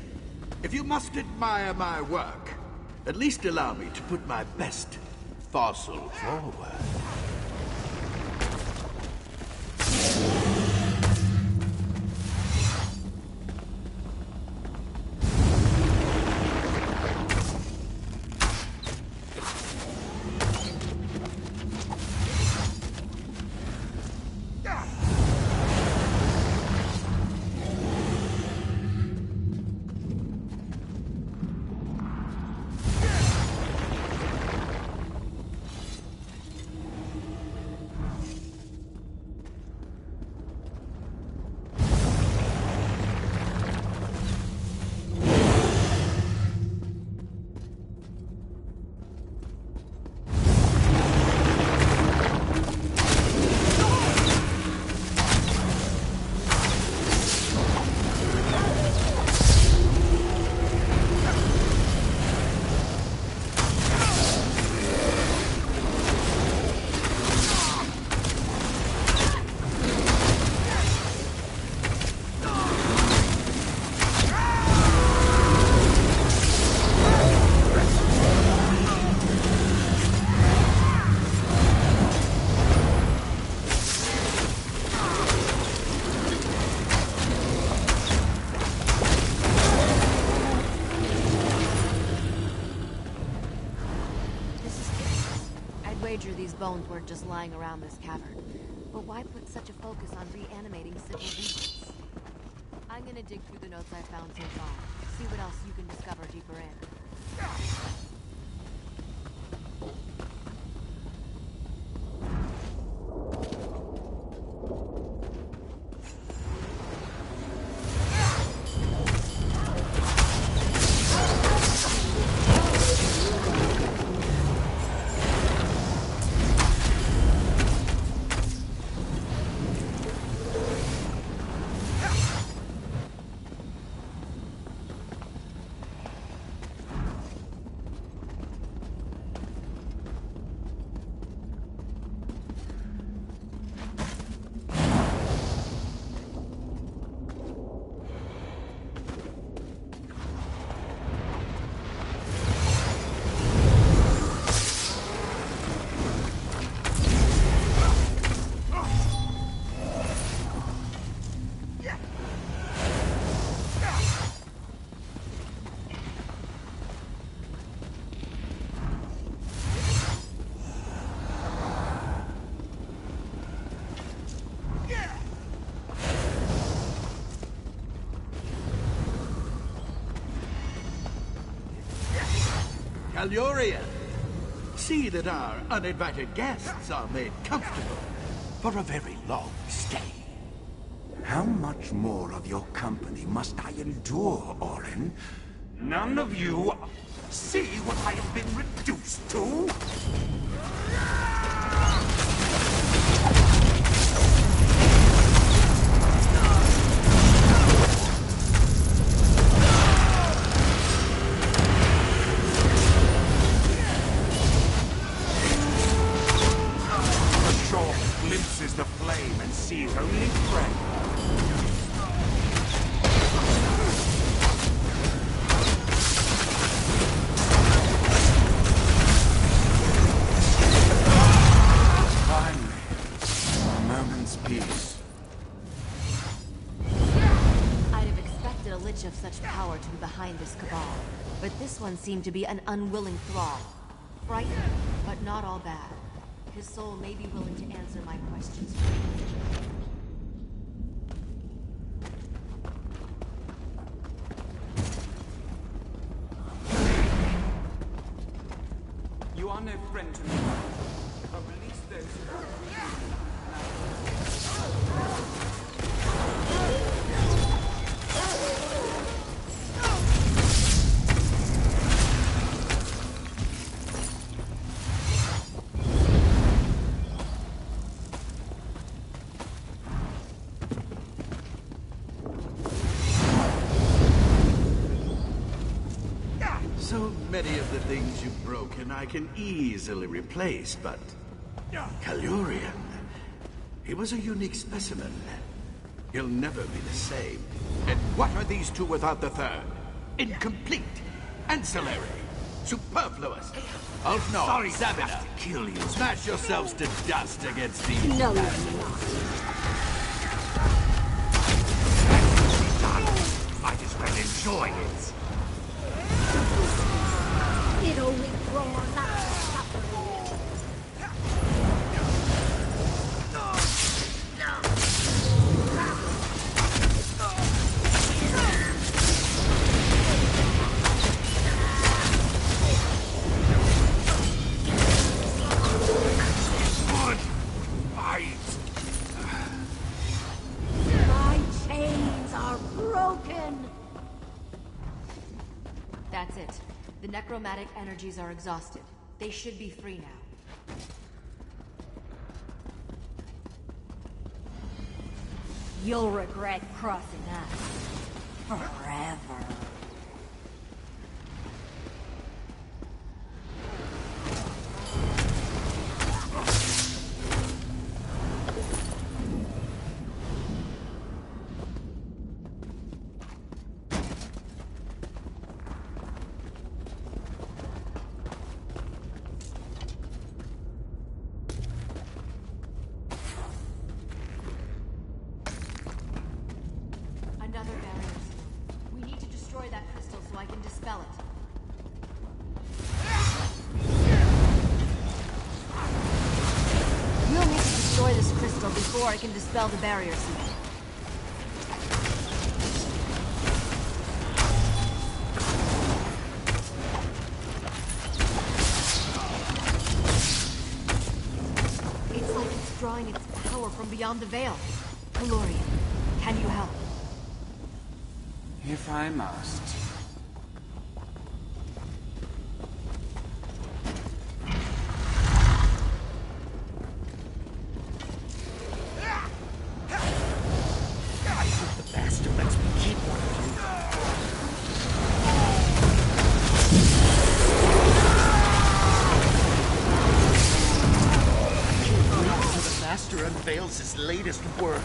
S10: If you must admire my work, at least allow me to put my best fossil forward.
S1: These bones weren't just lying around this cavern. But why put such a focus on reanimating civil regents? I'm gonna dig through the notes I found so far, see what else you can discover deeper in.
S10: Kalurian. See that our uninvited guests are made comfortable for a very long stay.
S12: How much more of your company must I endure, Orin? None of you see what I have been reduced to? Glimpses the flame and sees only friends. Finally, a moment's peace.
S2: I'd have expected a lich of such power to be behind this cabal, but this one seemed to be an unwilling thrall. Frightened, but not all bad. His soul may be willing to answer my questions.
S12: You are no friend to me, but release those who are
S10: So many of the things you've broken I can easily replace, but... Kalurian... He was a unique specimen. He'll never be the same. And what are these two without the third? Incomplete. Ancillary. Superfluous. Oh no,
S12: sorry,
S10: Sabina.
S12: have to kill you.
S10: Smash yourselves to dust against these...
S4: No,
S12: Might as well enjoy it.
S4: it only grows up to suffer.
S12: Good fight.
S4: My chains are broken.
S2: That's it. The necromantic energies are exhausted. They should be free now.
S5: You'll regret crossing us forever.
S2: Another barrier seal. We need to destroy that crystal so I can dispel it. We'll need to destroy this crystal before I can dispel the barrier seal. It's like it's drawing its power from beyond the veil. Kalurian, can you help?
S12: If I must. I hope the bastard lets me keep one of you. I can't wait until the master unveils his latest work.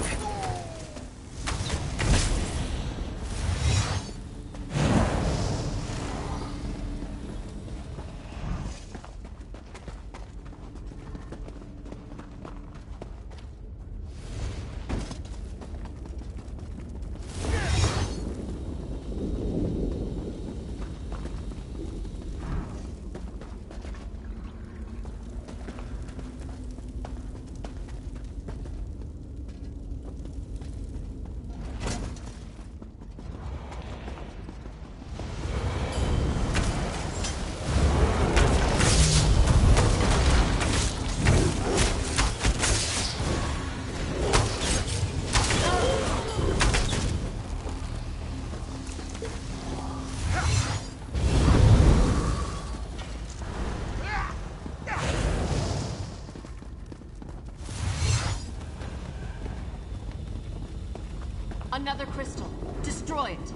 S1: Another crystal. Destroy it.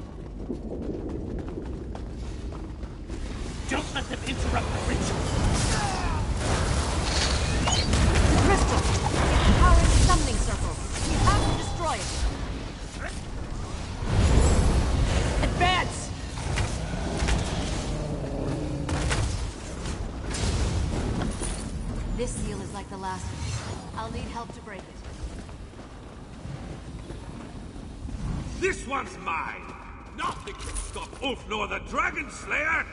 S13: Don't let them interrupt the ritual.
S1: The crystal! It's powering the summoning circle. We have to destroy it. Advance! This seal is like the last one. I'll need help to break it.
S12: This one's mine! Nothing can stop Ulfnor the Dragon Slayer!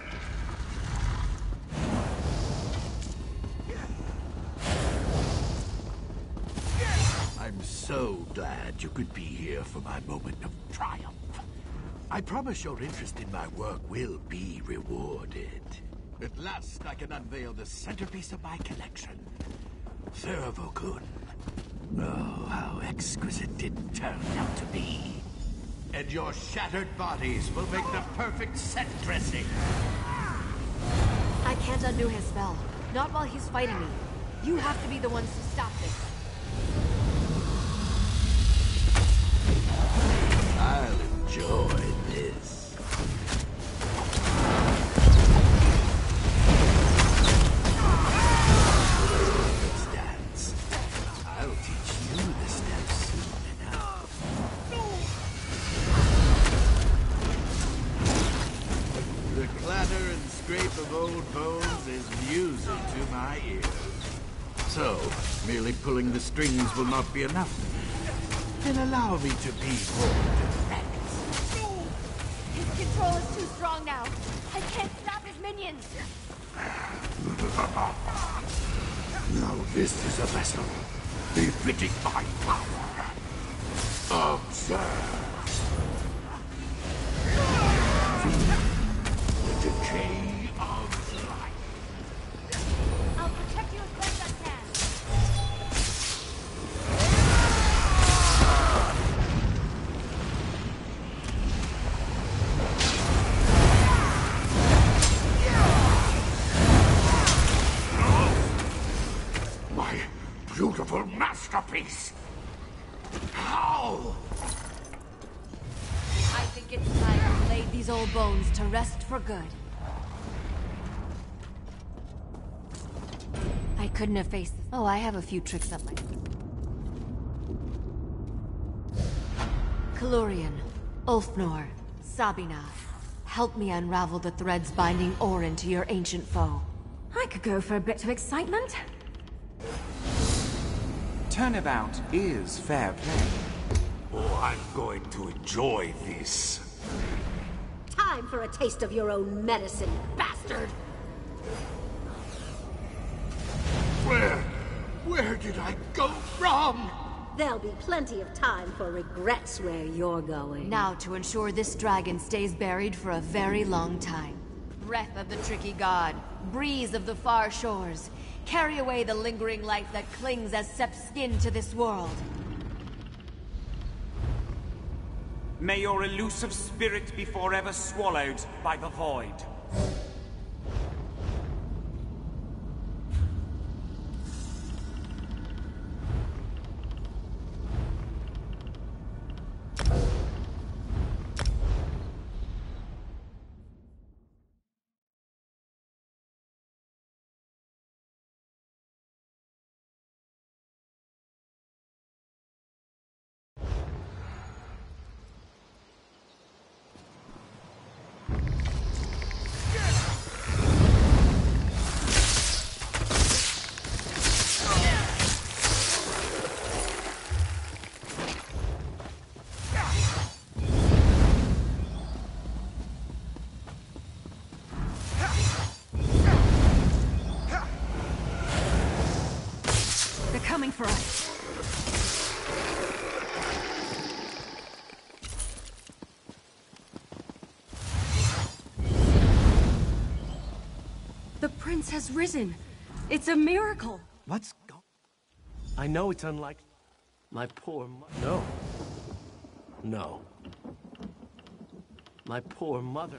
S10: I'm so glad you could be here for my moment of triumph. I promise your interest in my work will be rewarded. At last I can unveil the centerpiece of my collection. Thurvokun. Oh, how exquisite it turned out to be. And your shattered bodies will make the perfect set dressing.
S1: I can't undo his spell. Not while he's fighting me. You have to be the ones to stop this.
S10: I'll enjoy this. Let's dance. I'll teach you the steps soon enough. The clatter and scrape of old bones is music to my ears. So, merely pulling the strings will not be enough. Then allow me to be more direct.
S1: His control is too strong now. I can't stop his minions.
S10: Now this is a vessel befitting my power. Observe. The decay of life.
S1: I'll protect you as best I can.
S10: My beautiful masterpiece. How?
S1: I think it's time to lay these old bones to rest for good. I couldn't have faced this. Oh, I have a few tricks up my sleeve. Kalurian, Ulfnor, Sabina, help me unravel the threads binding Orin to your ancient foe.
S4: I could go for a bit of excitement.
S14: Turnabout is fair play.
S12: Oh, I'm going to enjoy this.
S15: Time for a taste of your own medicine, bastard!
S10: Where? Where did I go wrong?
S15: There'll be plenty of time for regrets where you're going.
S1: Now to ensure this dragon stays buried for a very long time. Breath of the tricky god, breeze of the far shores, carry away the lingering life that clings as Sep's skin to this world.
S14: May your elusive spirit be forever swallowed by the void.
S4: Coming for us.
S7: The prince has risen. It's a miracle.
S6: What's go- I know it's unlikely. My poor mo- No. No. My poor mother.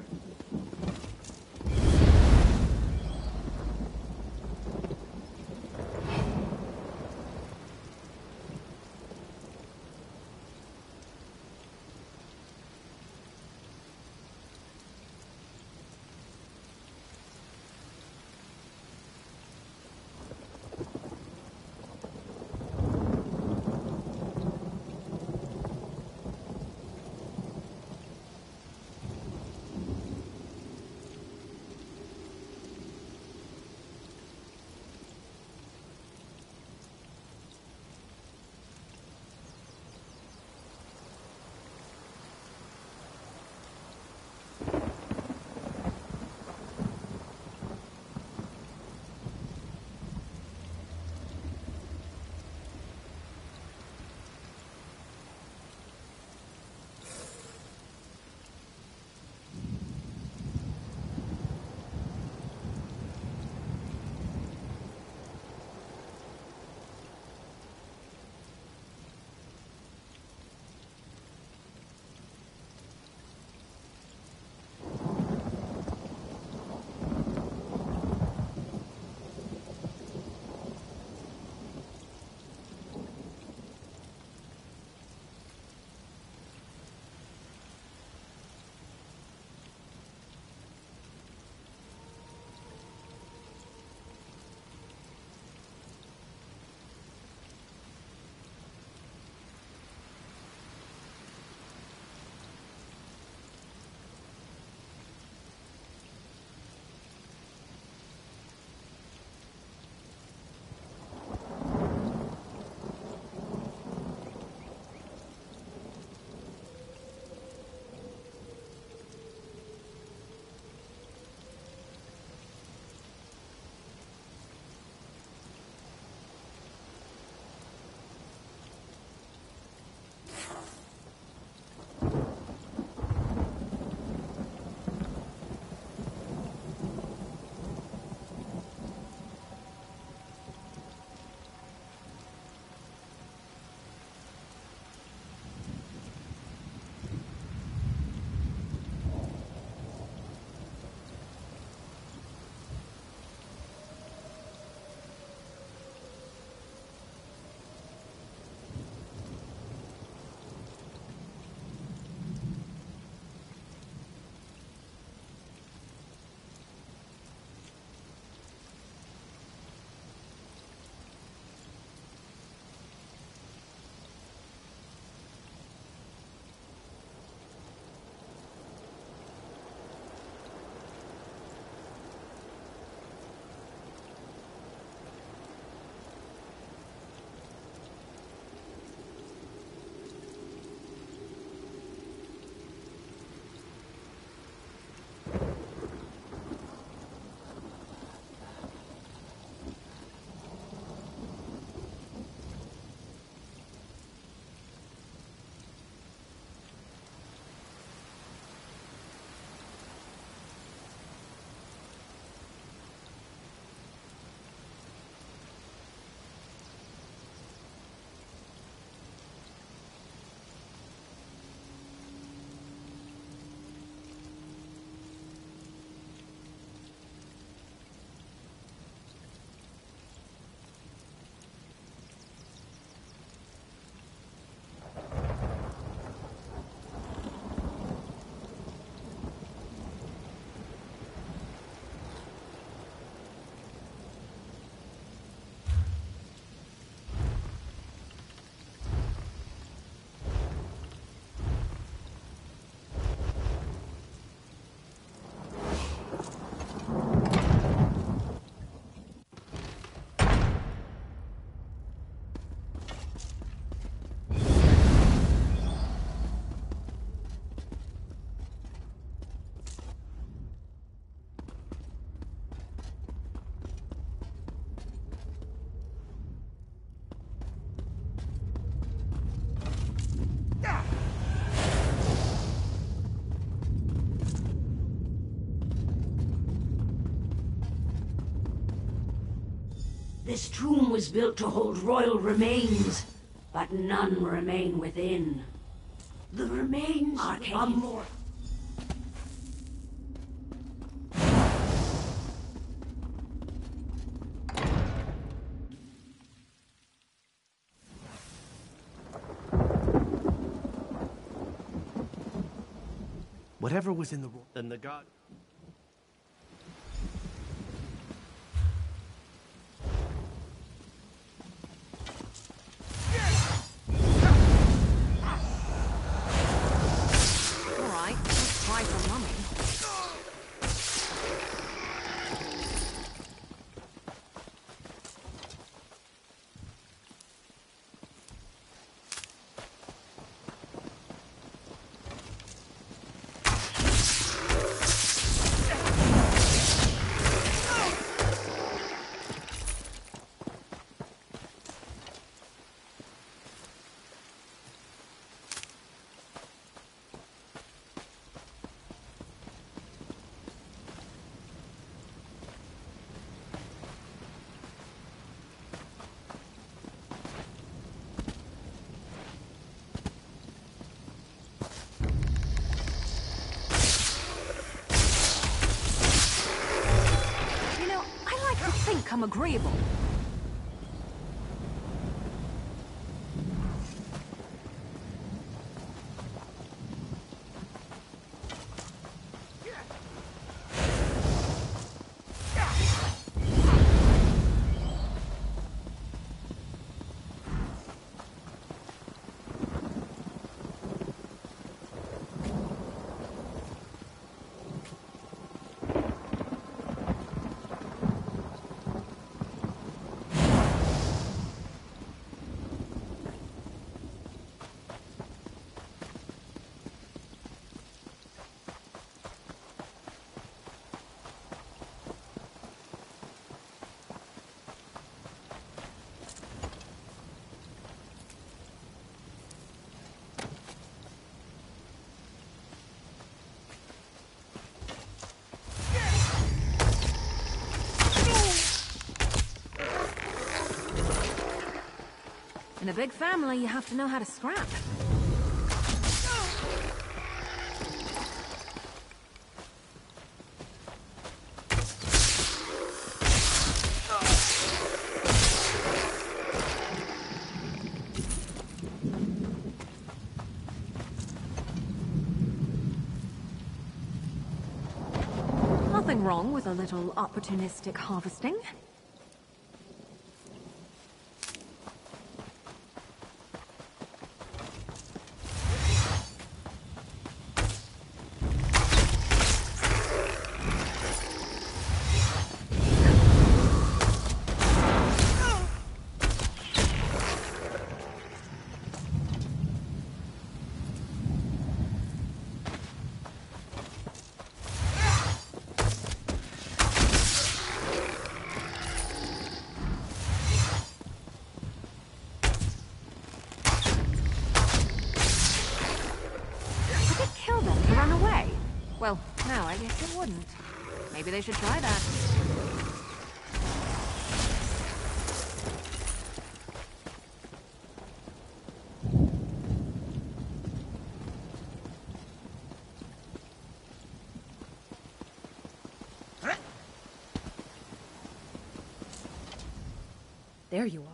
S15: This tomb was built to hold royal remains, but none remain within. The remains are more...
S6: Whatever was in the room, then the god...
S1: Alright, let's try for mummy. I'm agreeable. In a big family, you have to know how to scrap. Nothing wrong with a little opportunistic harvesting. Well, no, I guess it wouldn't. Maybe they should try that. There you are.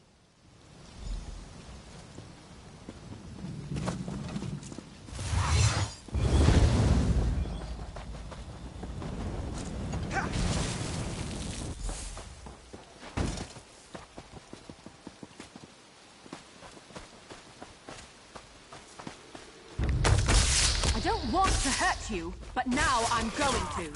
S1: I don't want to hurt you, but now I'm going to.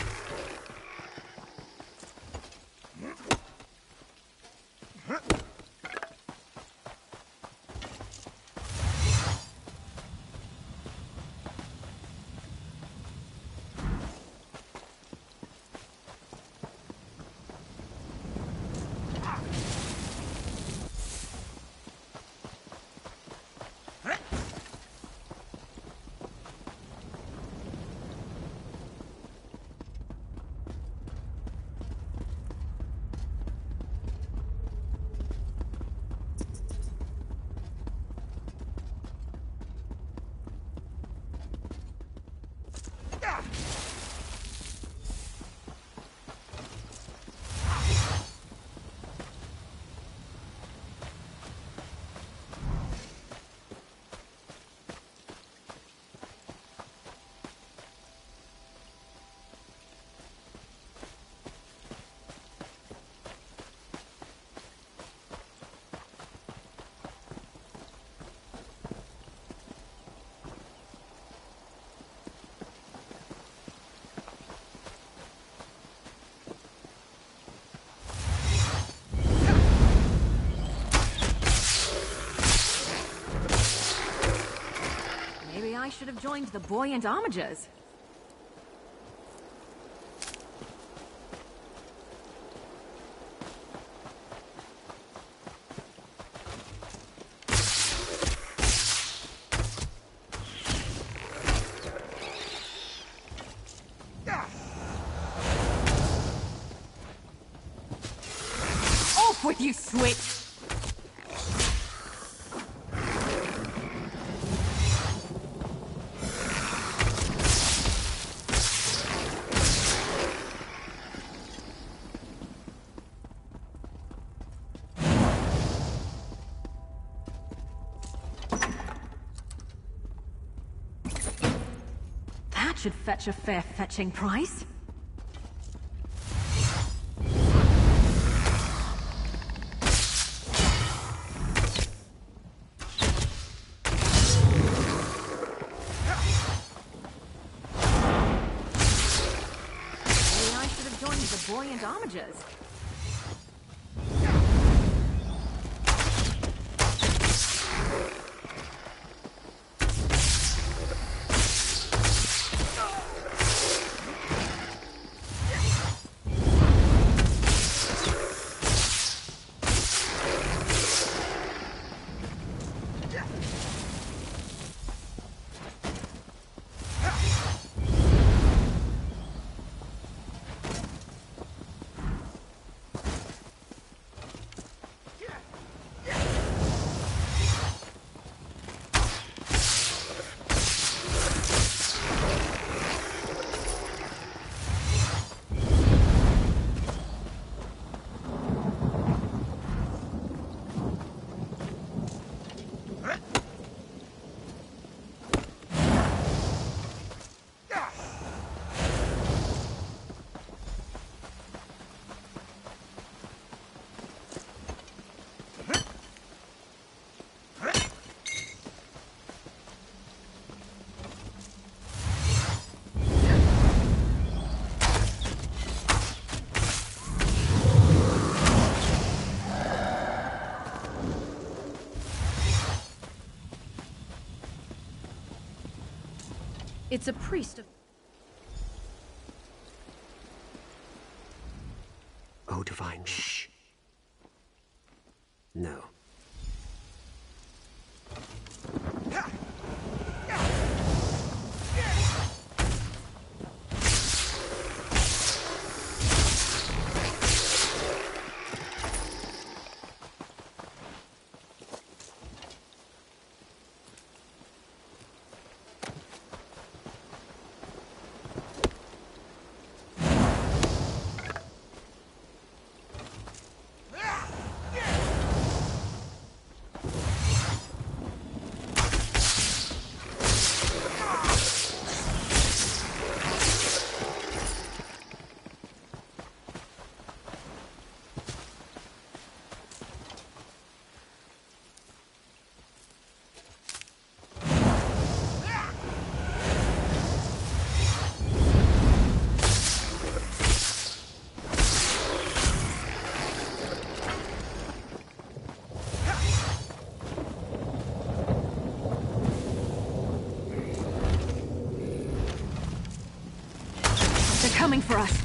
S4: I should have joined the buoyant homages. Off with you, switch! That should fetch a fair fetching price. Buoyant homages. It's a priest of...
S6: Oh, divine, shh. No.
S4: Coming for us.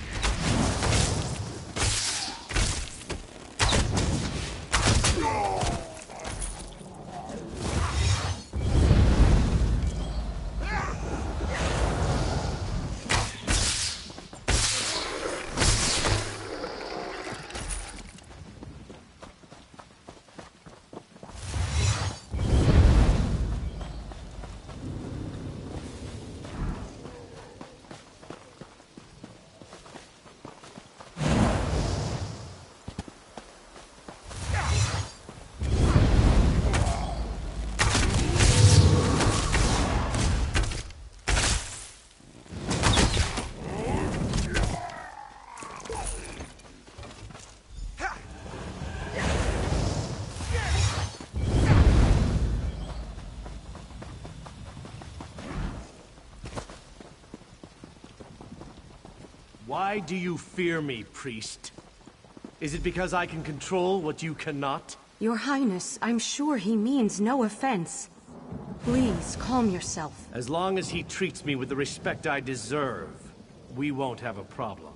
S6: Why do you fear me, priest? Is it because I can control what you cannot?
S7: Your Highness, I'm sure he means no offense.
S8: Please, calm yourself.
S6: As long as he treats me with the respect I deserve, we won't have a problem.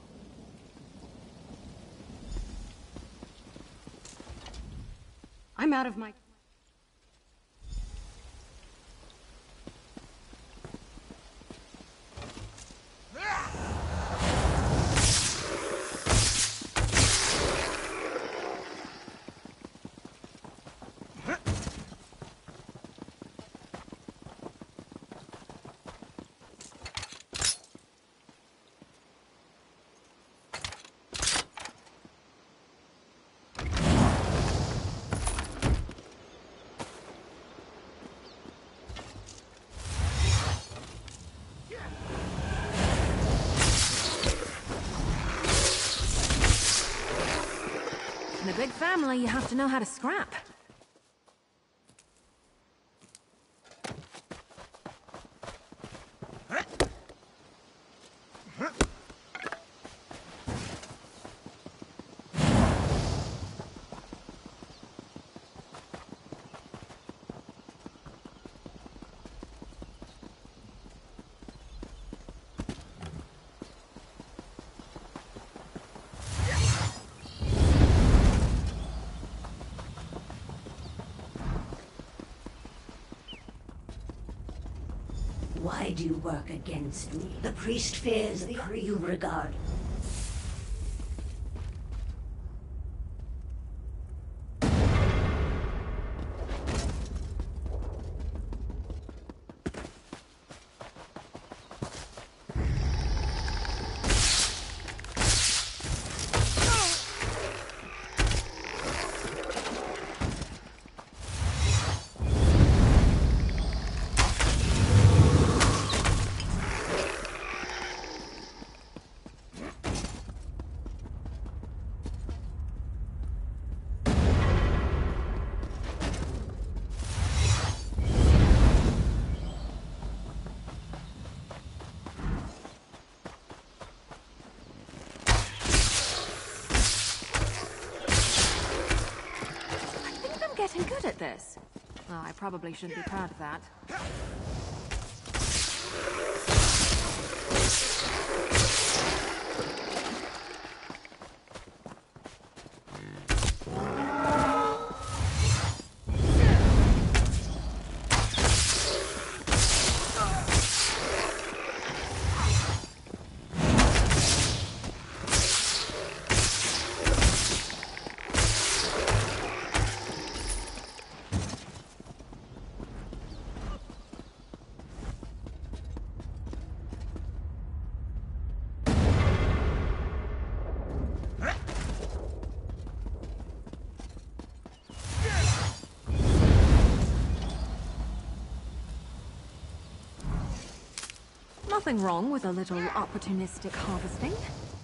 S8: I'm out of my...
S4: In a big family, you have to know how to scrap.
S15: Why do you work against me? The priest fears the crew you regard.
S4: Getting good at this. Oh, I probably shouldn't be proud of that. Nothing wrong with a little opportunistic harvesting.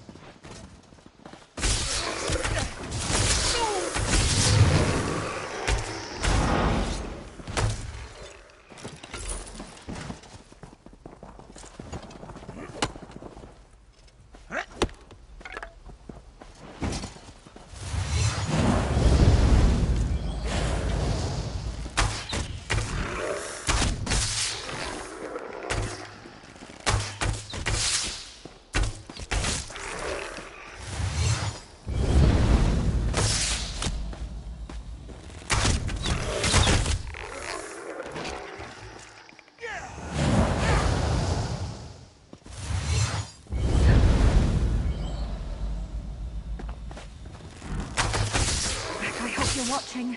S4: You're watching.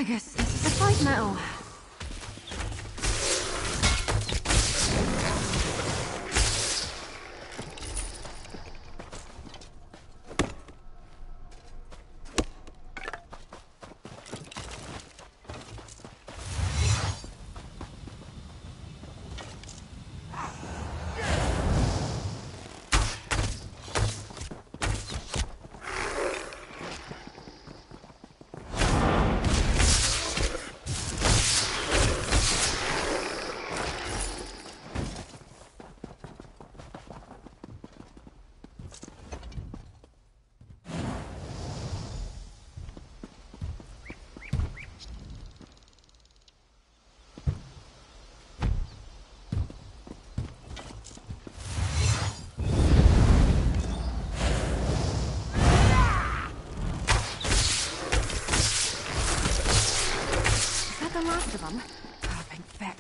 S8: I guess this is a fight now. The last of them. Oh, thank feck.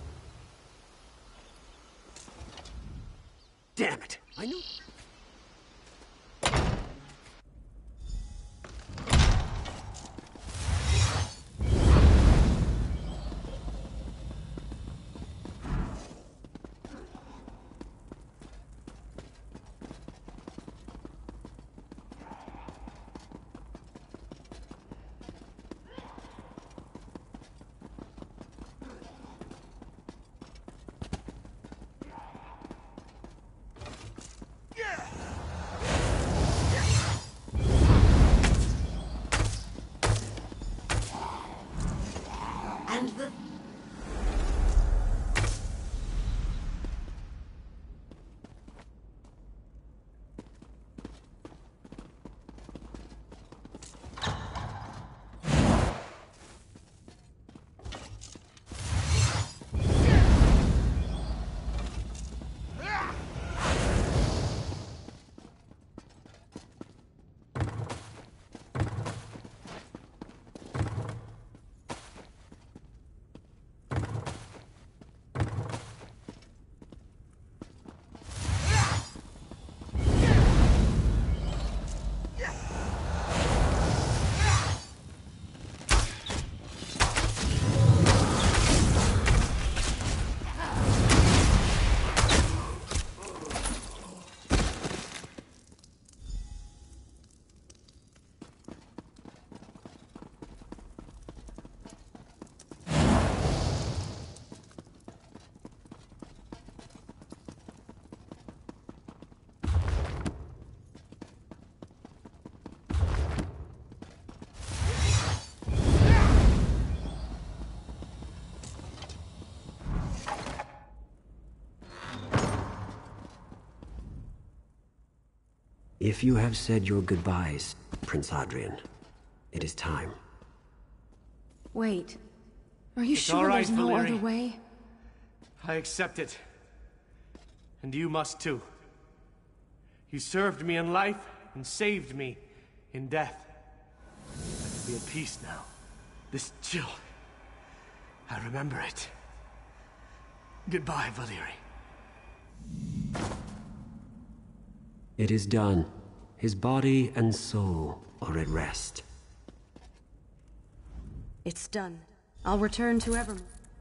S6: Damn it! I knew...
S15: the...
S16: If you have said your goodbyes, Prince Hadrian, it is time.
S7: Wait. Are you
S6: It's
S7: sure
S6: all right,
S7: there's no
S6: Valyri.
S7: other way?
S6: I accept it. And you must too. You served me in life and saved me in death. I can be at peace now. This chill. I remember it. Goodbye, Valyri.
S16: It is done. His body and soul are at rest.
S7: It's done. I'll return to Evermore.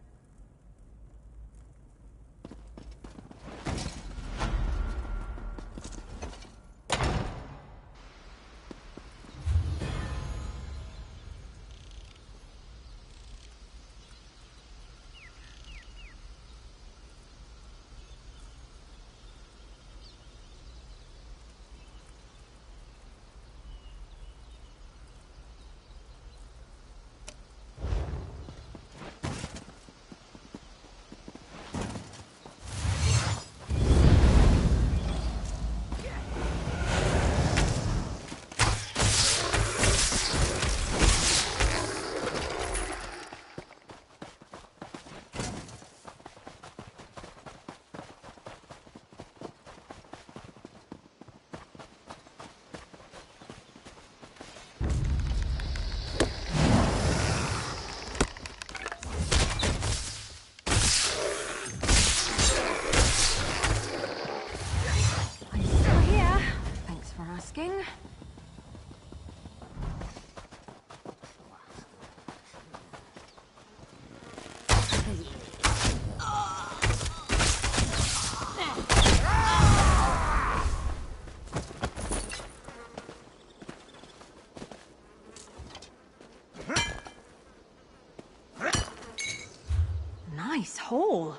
S4: Nice hole.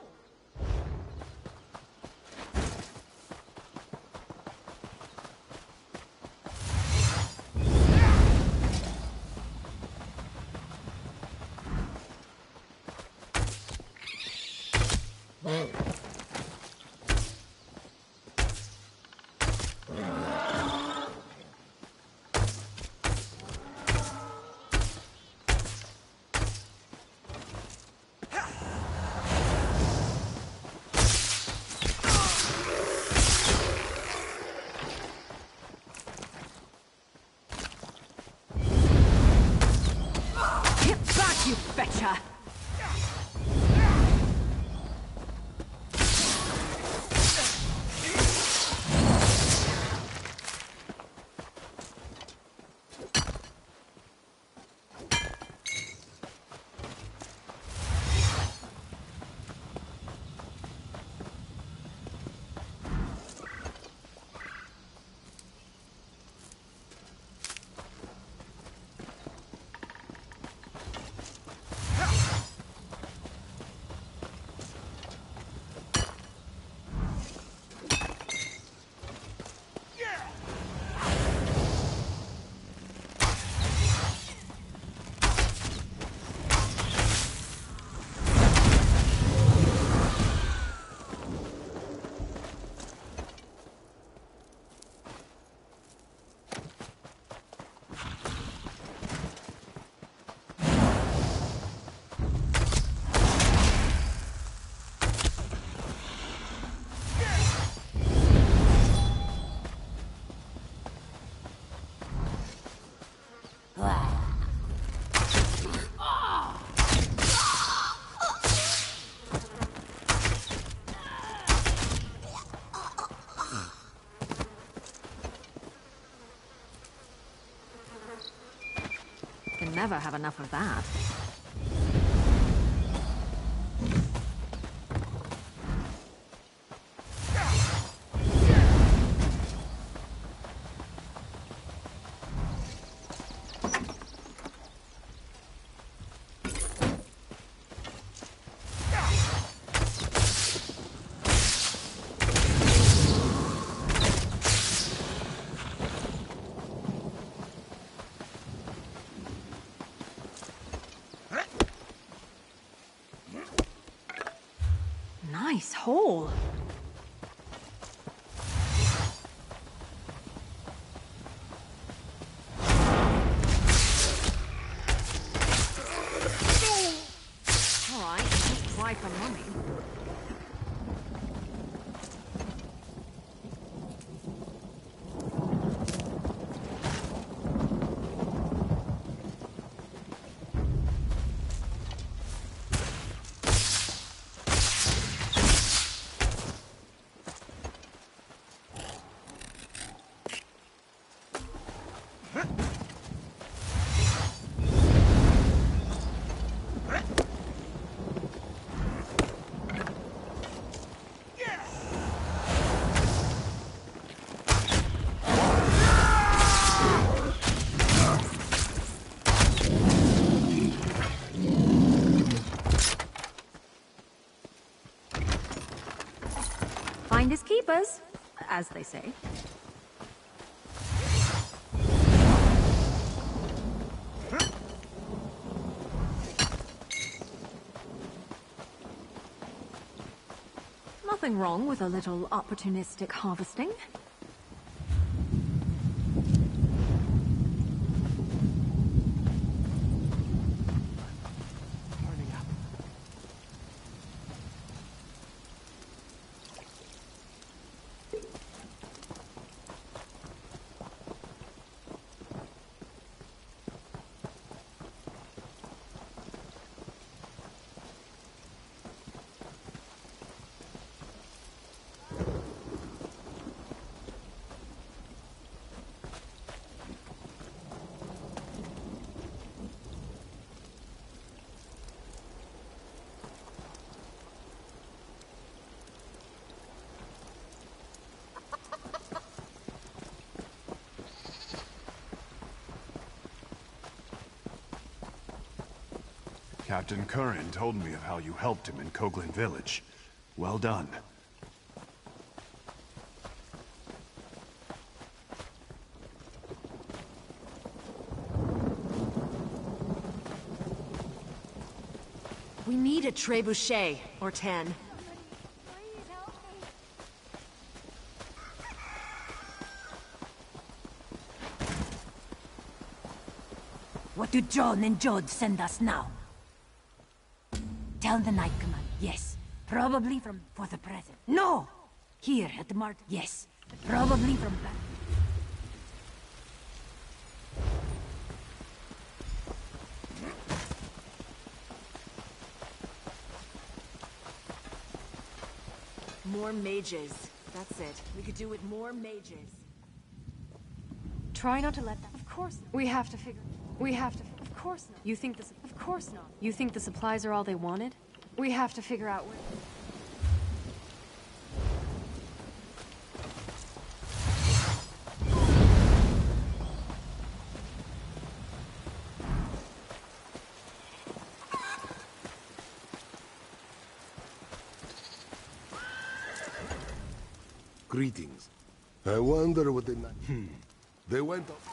S4: never have enough of that. Nice hole. All right, let's try for money. Finders keepers, as they say. Nothing wrong with a little opportunistic harvesting.
S9: Captain Curran told me of how you helped him in Koglin Village. Well done.
S4: We need a trebuchet, or ten.
S15: What do John and Jod send us now? Tell the Knight Command, yes. Probably from... for the present. No! Here at the mart, yes. Probably from back...
S4: More mages. That's it. We could do with more mages.
S8: Try not to let that... Of course not. We have to figure... We have to... Of course not. You think this... Of course not. You think the supplies are all they wanted? We have to figure out where...
S17: Greetings. I wonder what they... Hmm. They went up...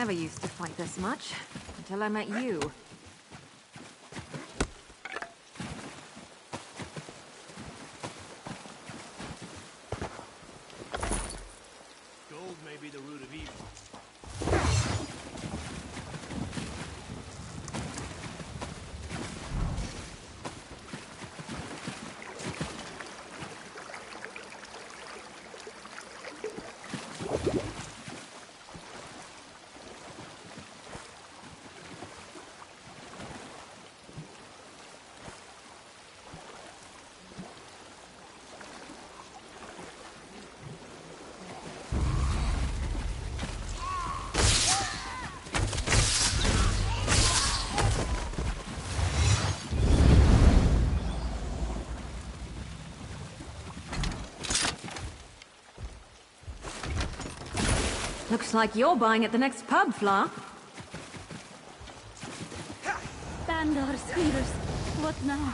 S8: never used to fight this much, until I met you.
S6: Gold may be the root of evil.
S8: Looks like you're buying at the next pub, Fla.
S18: Bandar speeders. What now?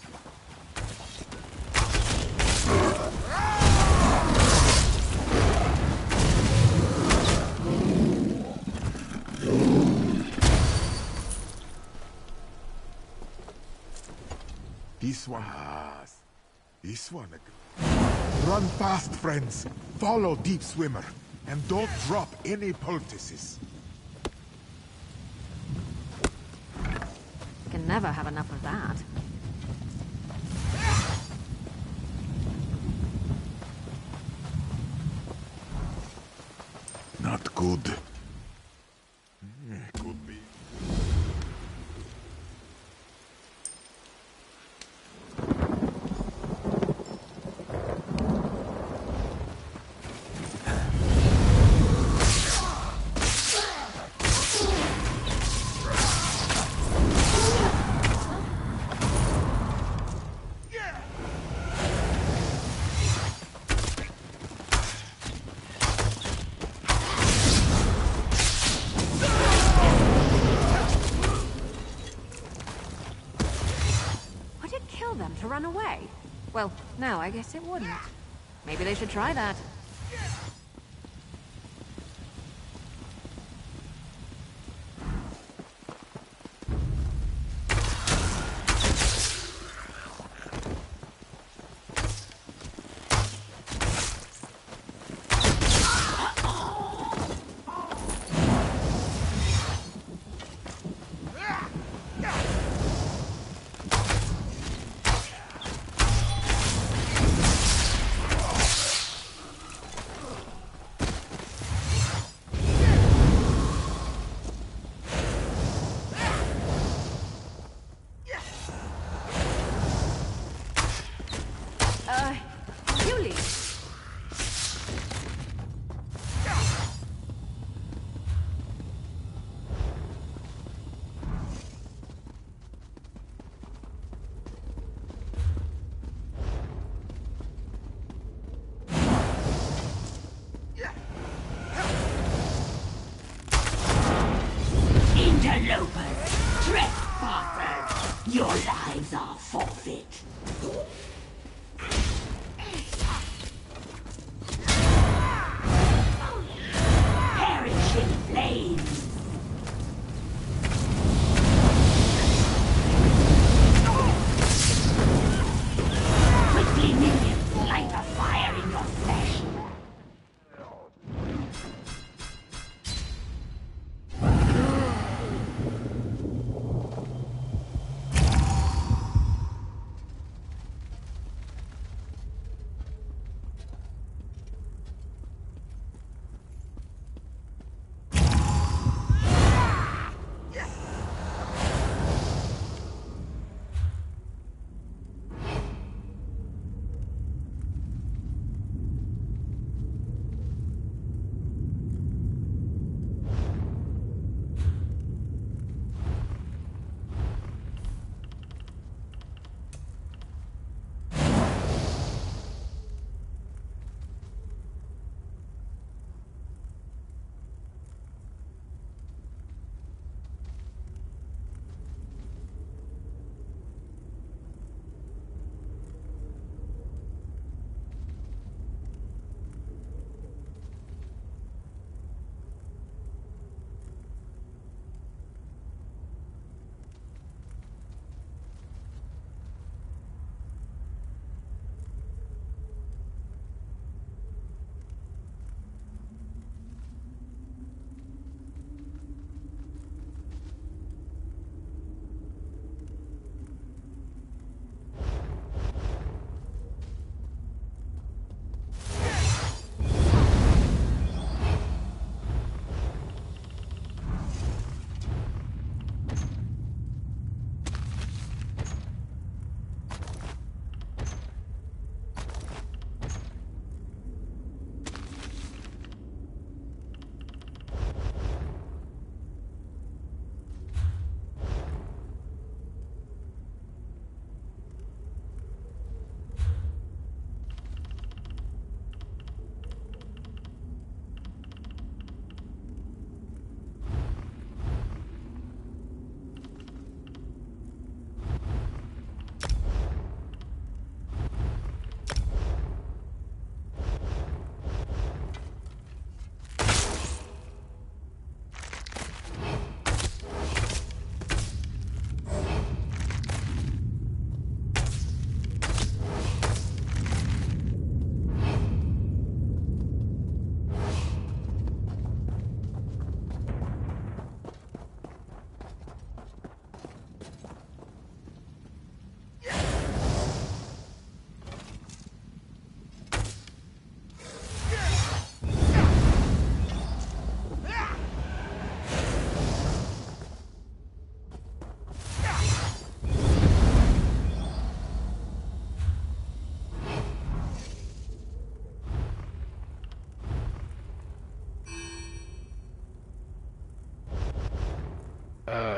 S11: This one. This one. Run fast, friends. Follow Deep Swimmer. And don't drop any poultices.
S8: Can never have enough of that.
S11: Not good. Could be.
S8: To run away? Well, no, I guess it wouldn't. Maybe they should try that.
S15: Interlopers, trespassers, your lives are forfeit. Perish in flames. Quickly, minions, light a fire in your flesh.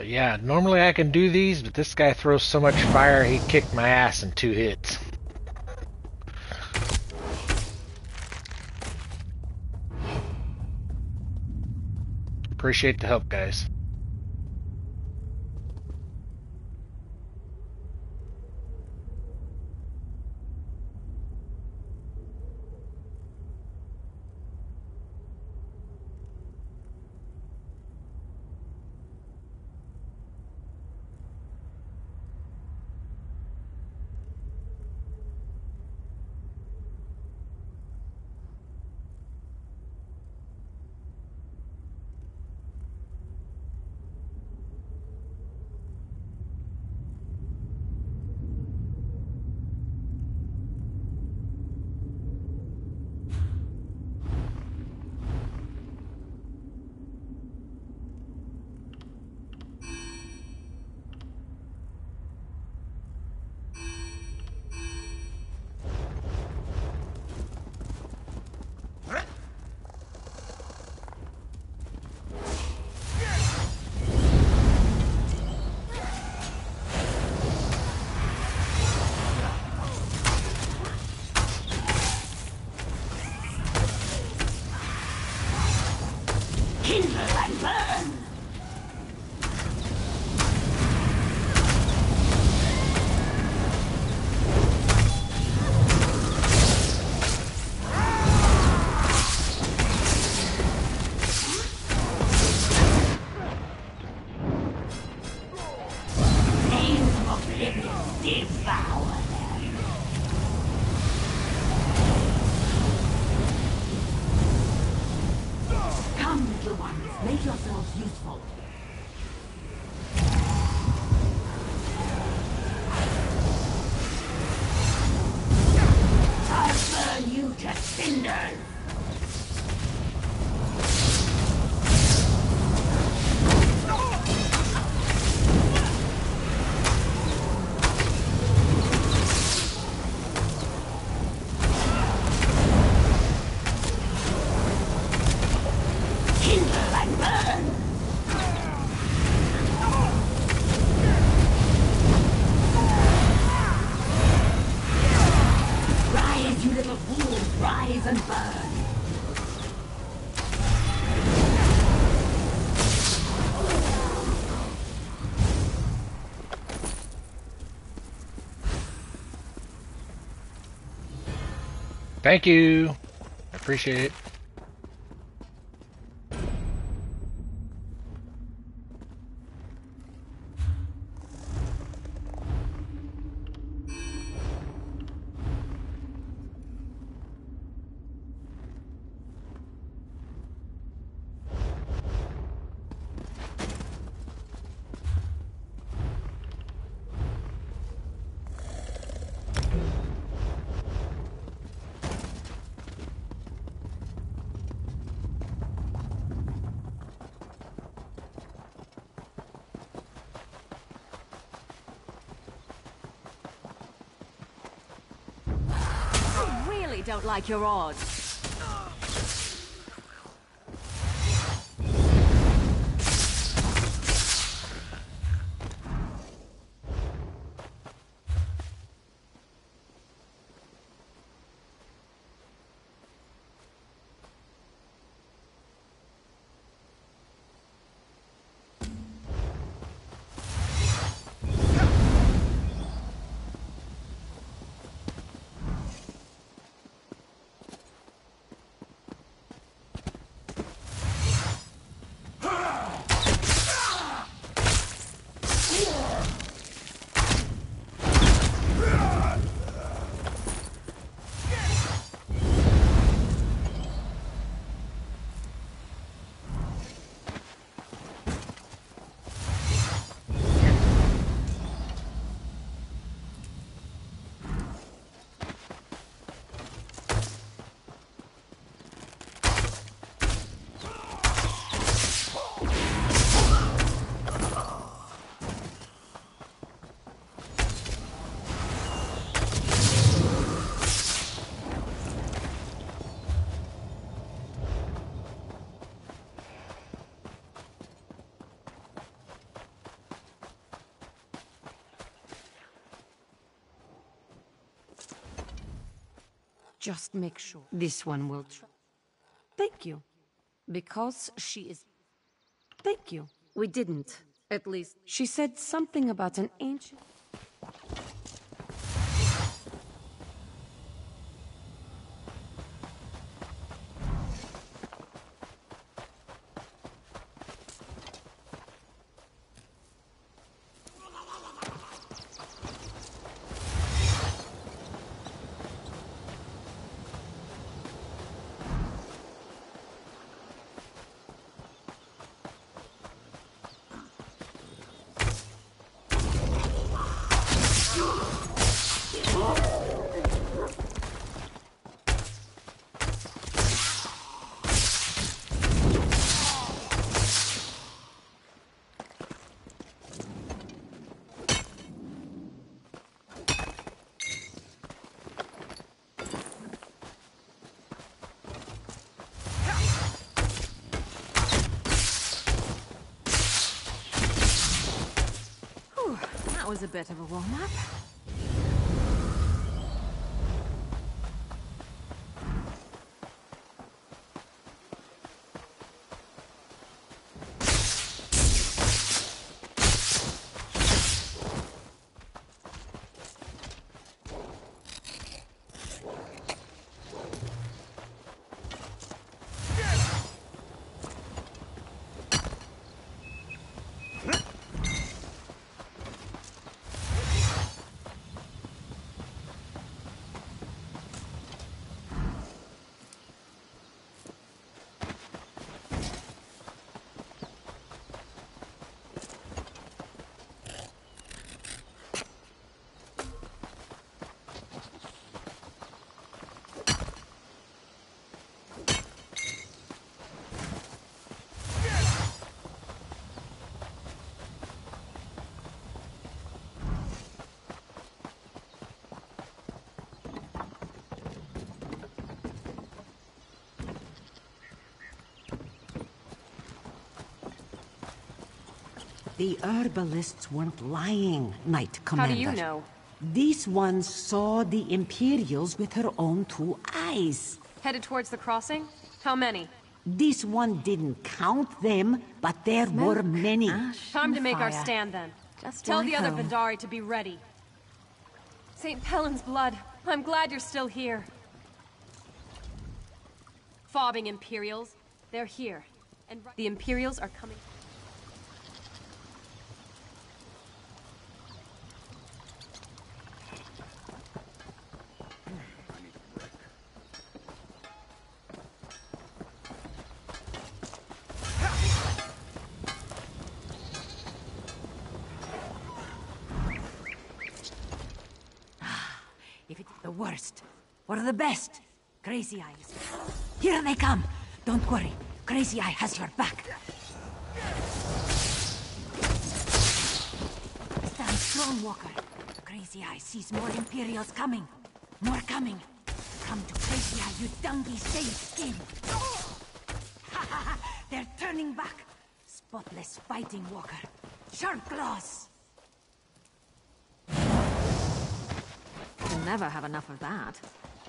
S19: yeah, normally I can do these, but this guy throws so much fire he kicked my ass in two hits. Appreciate the help, guys. Thank you. I appreciate it.
S5: Don't like your odds.
S7: Just make sure. This one will try. Thank you. Because she is... Thank you. We didn't. At least, she said something about an ancient...
S8: That was a bit of a warm-up.
S20: The herbalists weren't lying, Knight Commander.
S8: How do you know?
S20: These ones saw the Imperials with her own two eyes.
S8: Headed towards the crossing? How many?
S20: This one didn't count them, but there
S8: Smoke,
S20: were many.
S8: Time to make our
S20: fire.
S8: stand then.
S20: Just
S8: Tell
S20: like
S8: the other
S20: home.
S8: Vendari to be ready. Saint Pellin's blood. I'm glad you're still here. Fobbing Imperials. They're here. And the Imperials are coming.
S20: If it's the worst, or the best, Crazy Eyes. Here they come! Don't worry, Crazy Eye has your back. Stand strong, Walker. Crazy Eye sees more Imperials coming. More coming. Come to Crazy Eye, you dungy save skin. Ha ha ha! They're turning back. Spotless fighting, Walker. Sharp claws.
S8: We'll never have enough of that.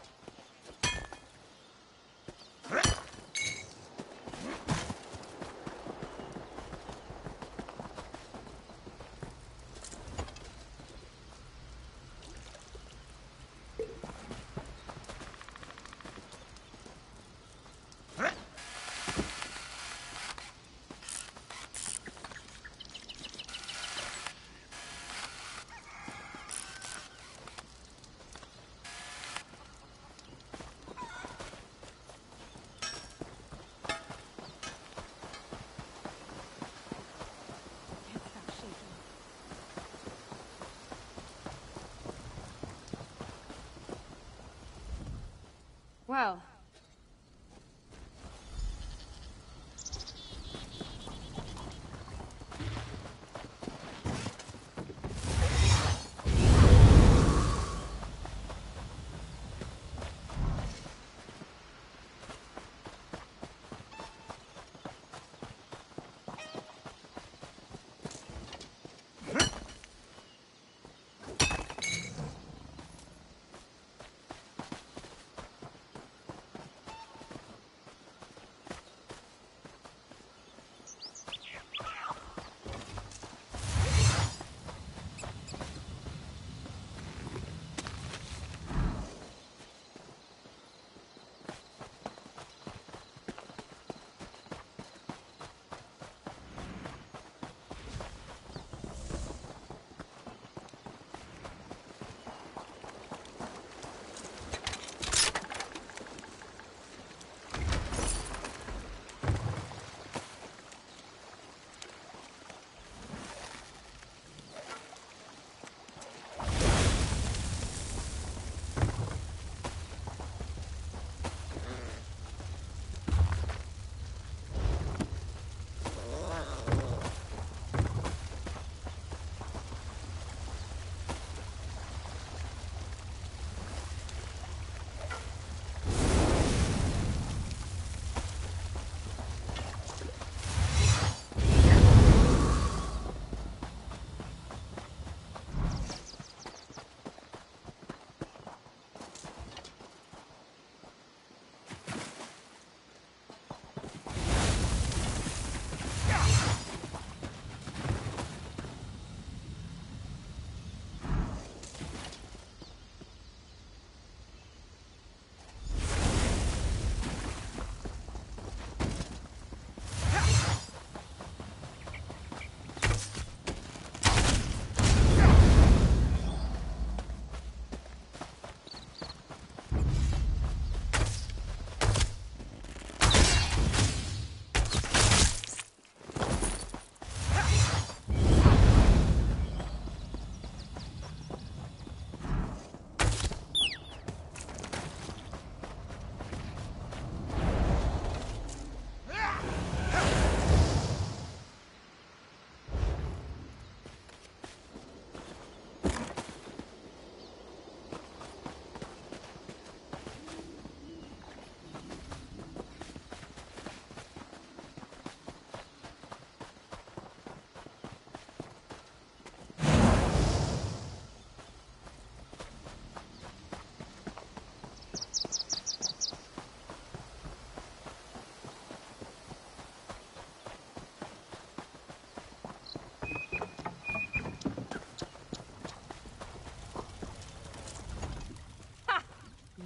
S8: Well.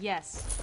S8: Yes.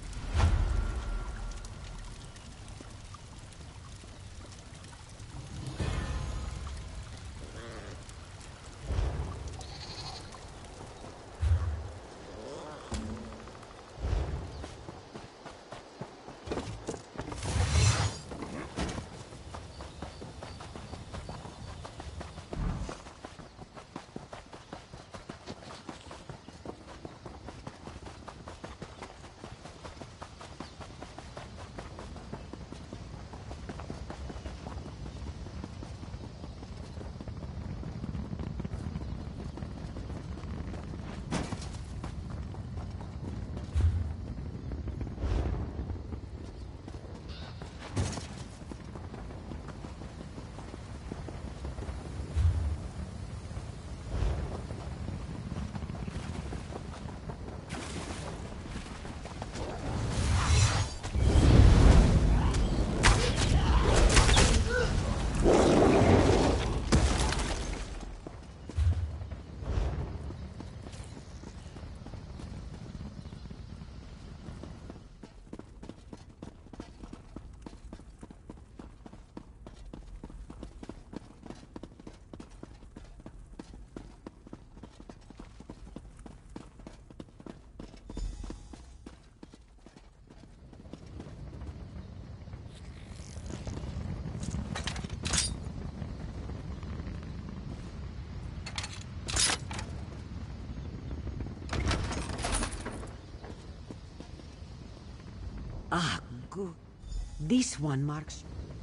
S20: Ah, good. This one marks...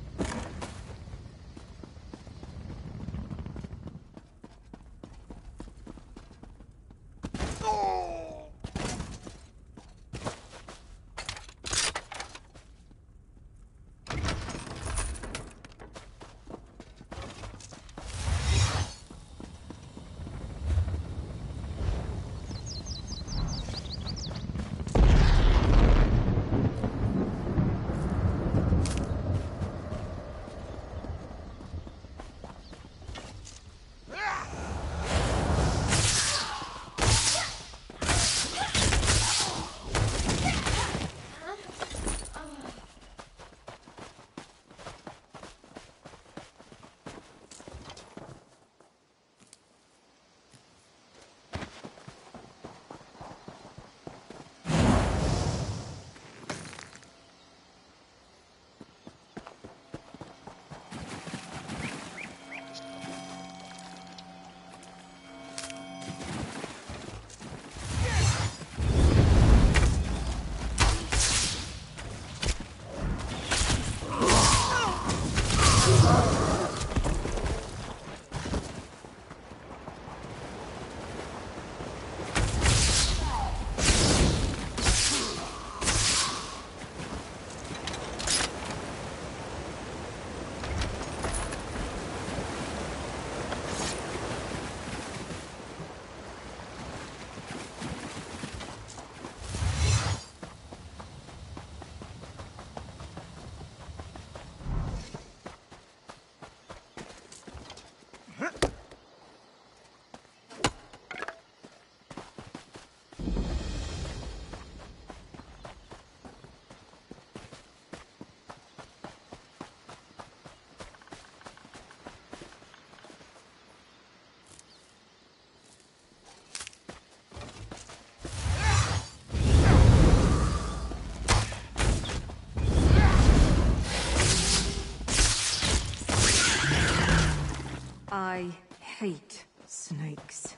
S4: I hate snakes.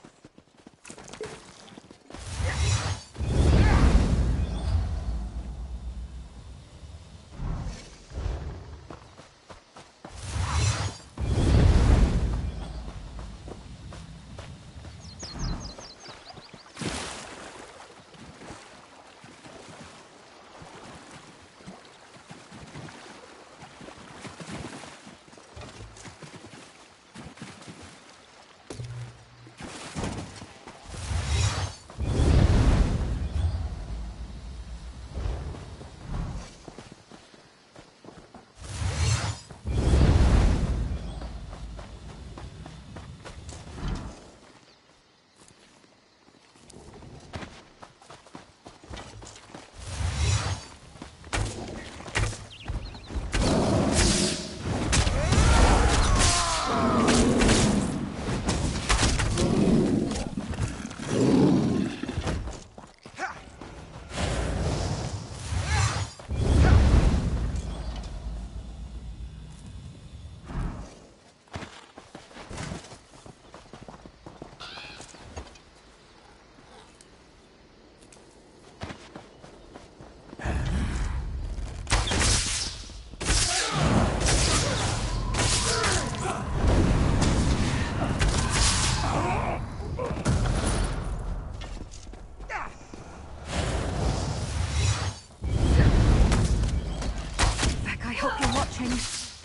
S8: tiny...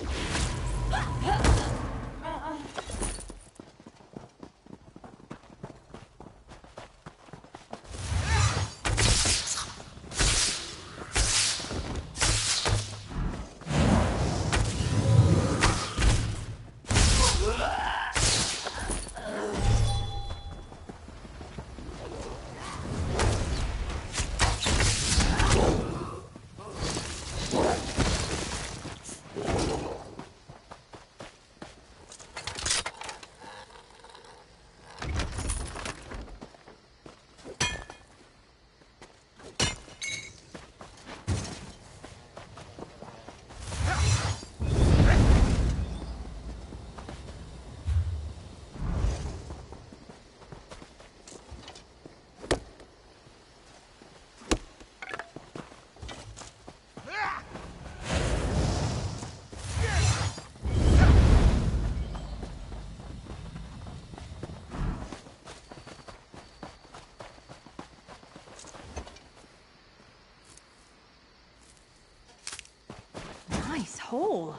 S8: Nice hole.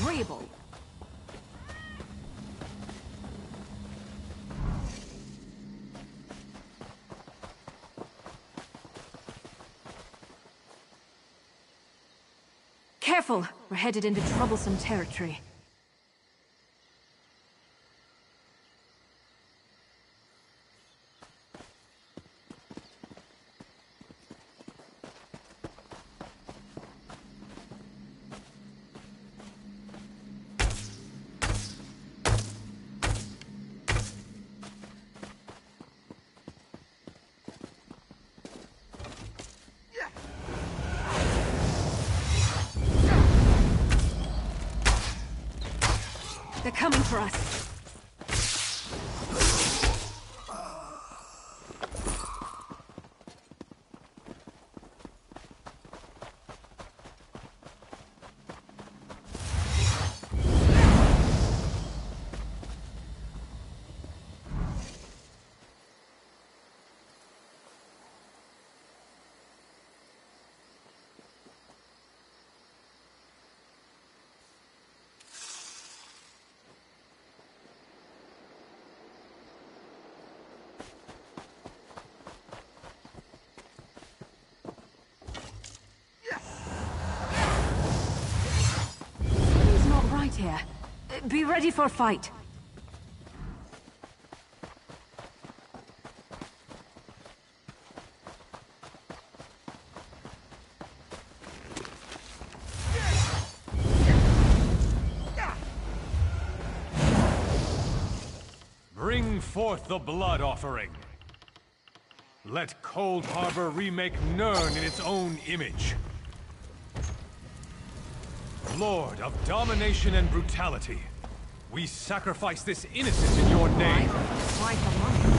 S4: agreeable. Careful! We're headed into troublesome territory. They're coming for us. Here. Be ready for a fight.
S21: Bring forth the blood offering. Let Cold Harbor remake Nirn in its own image. Lord of domination and brutality, we sacrifice this innocent in your name.
S4: Why for money?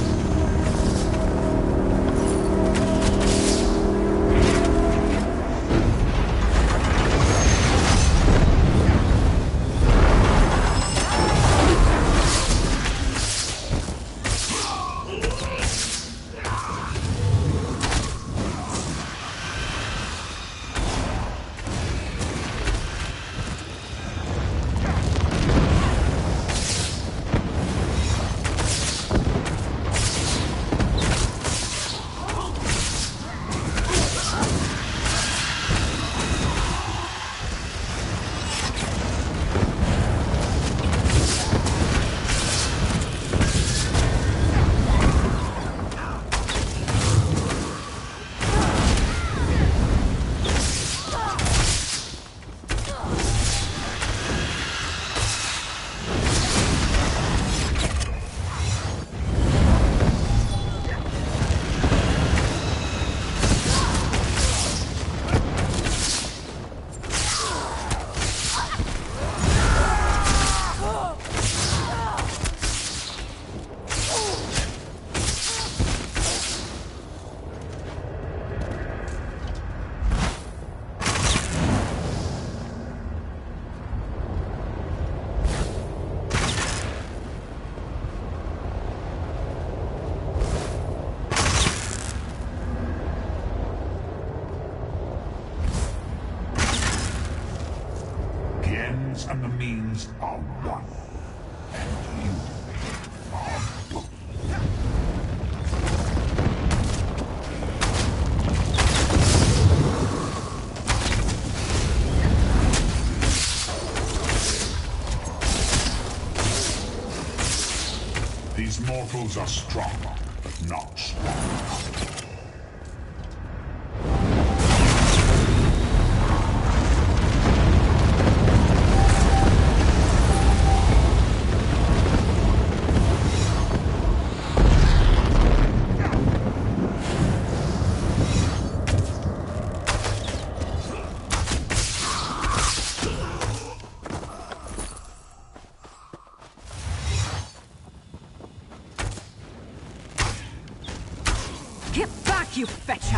S11: And the means are one. And you are both. These mortals are strong, but not strong.
S4: Get back, you fetcher!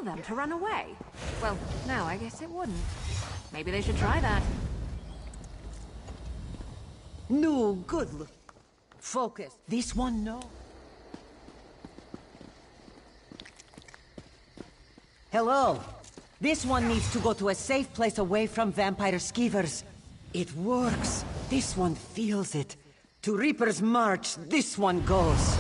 S8: them to run away. Well, no, I guess it wouldn't. Maybe they should try that.
S5: No, good look. Focus. This one, no. Hello. This one needs to go to a safe place away from vampire skeevers. It works. This one feels it. To Reaper's March, this one goes.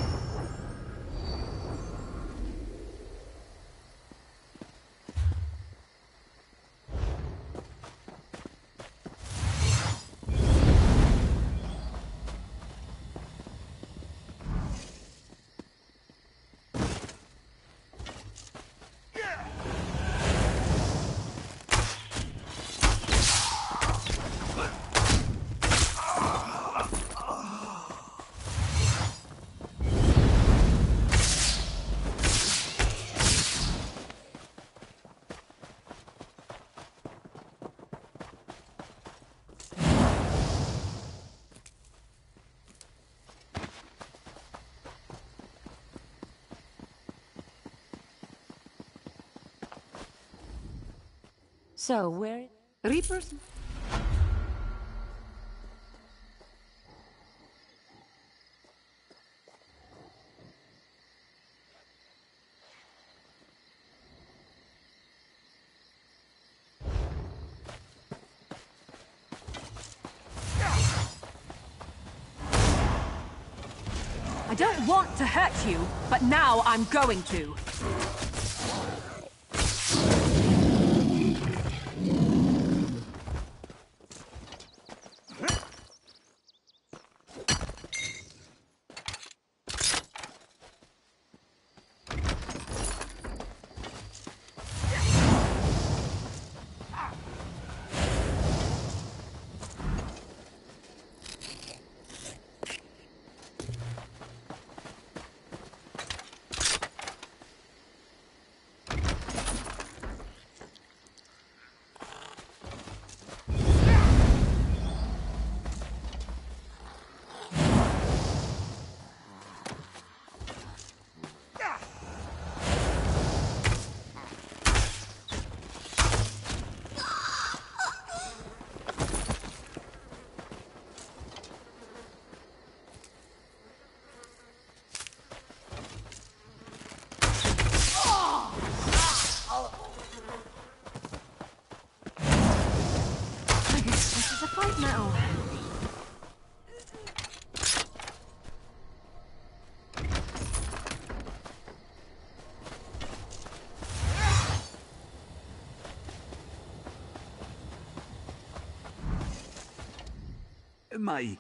S7: So, where...
S8: Reapers?
S4: I don't want to hurt you, but now I'm going to.
S8: now.
S10: My...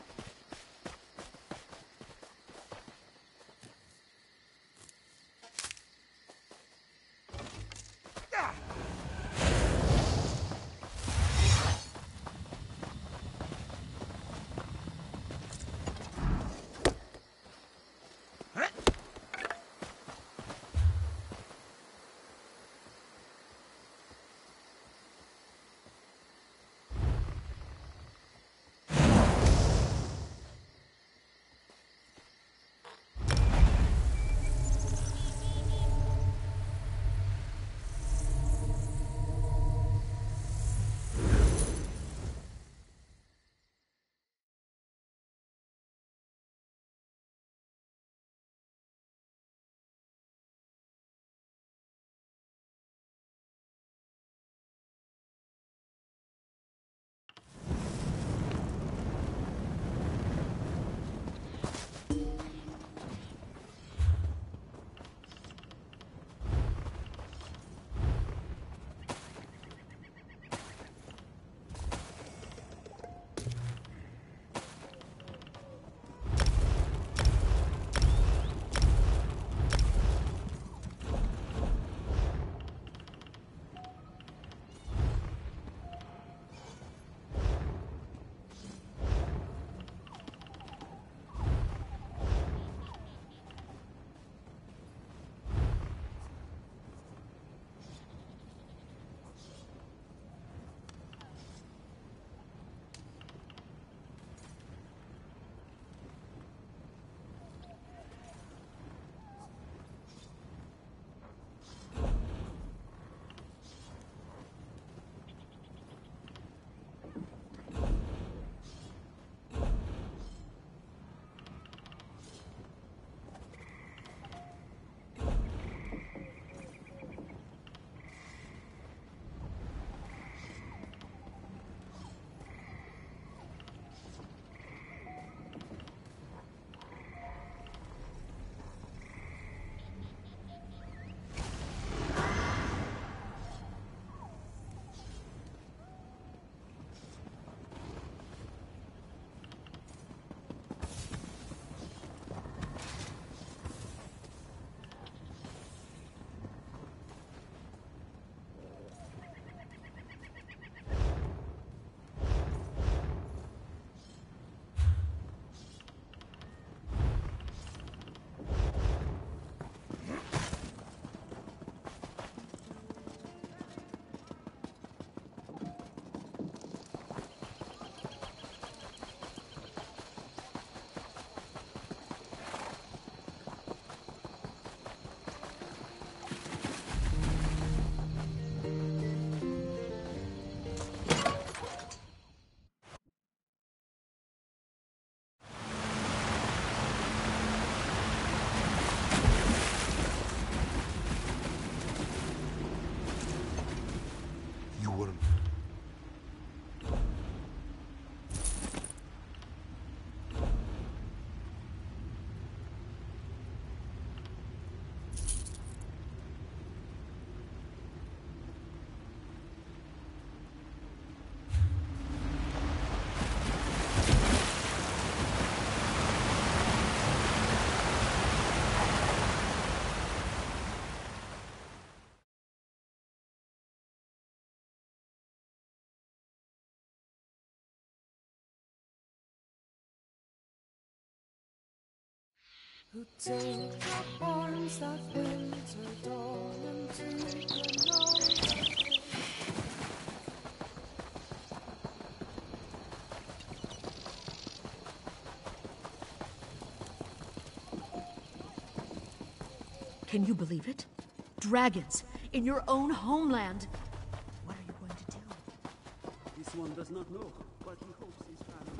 S3: Who take up arms that winter dawn into the night.
S4: Can you believe it? Dragons in your own homeland. What are you going to do?
S22: This one does not know, but he hopes his family.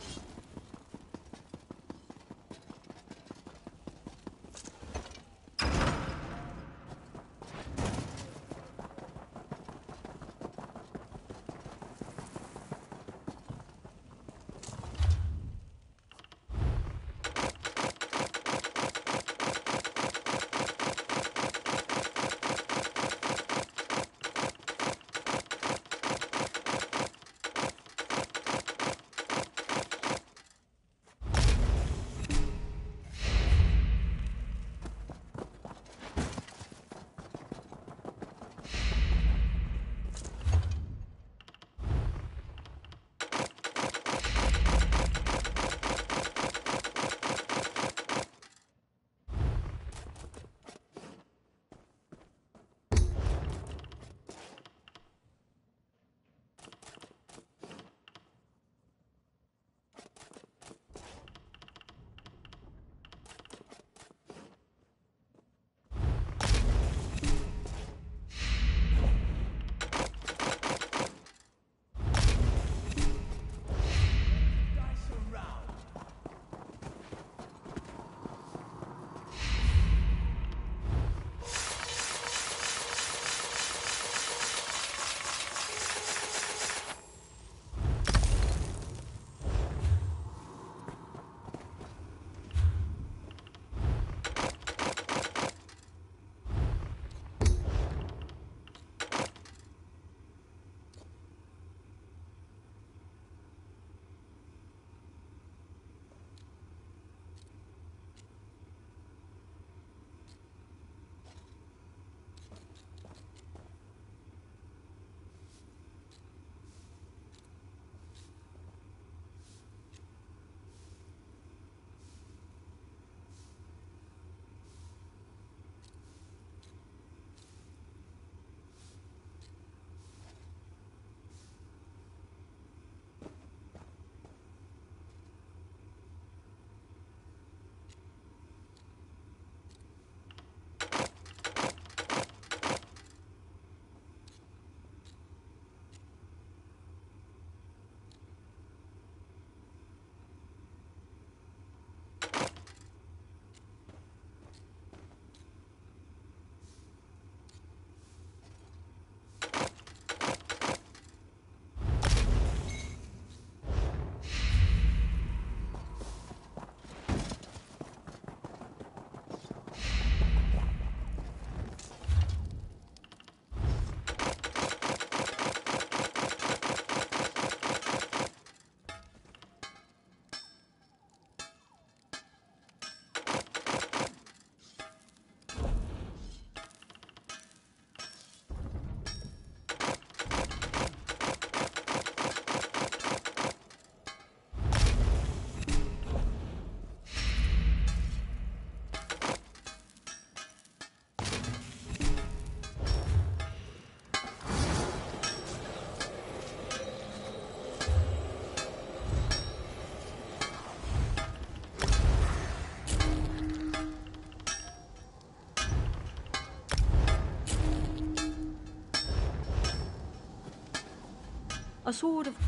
S4: A sword of...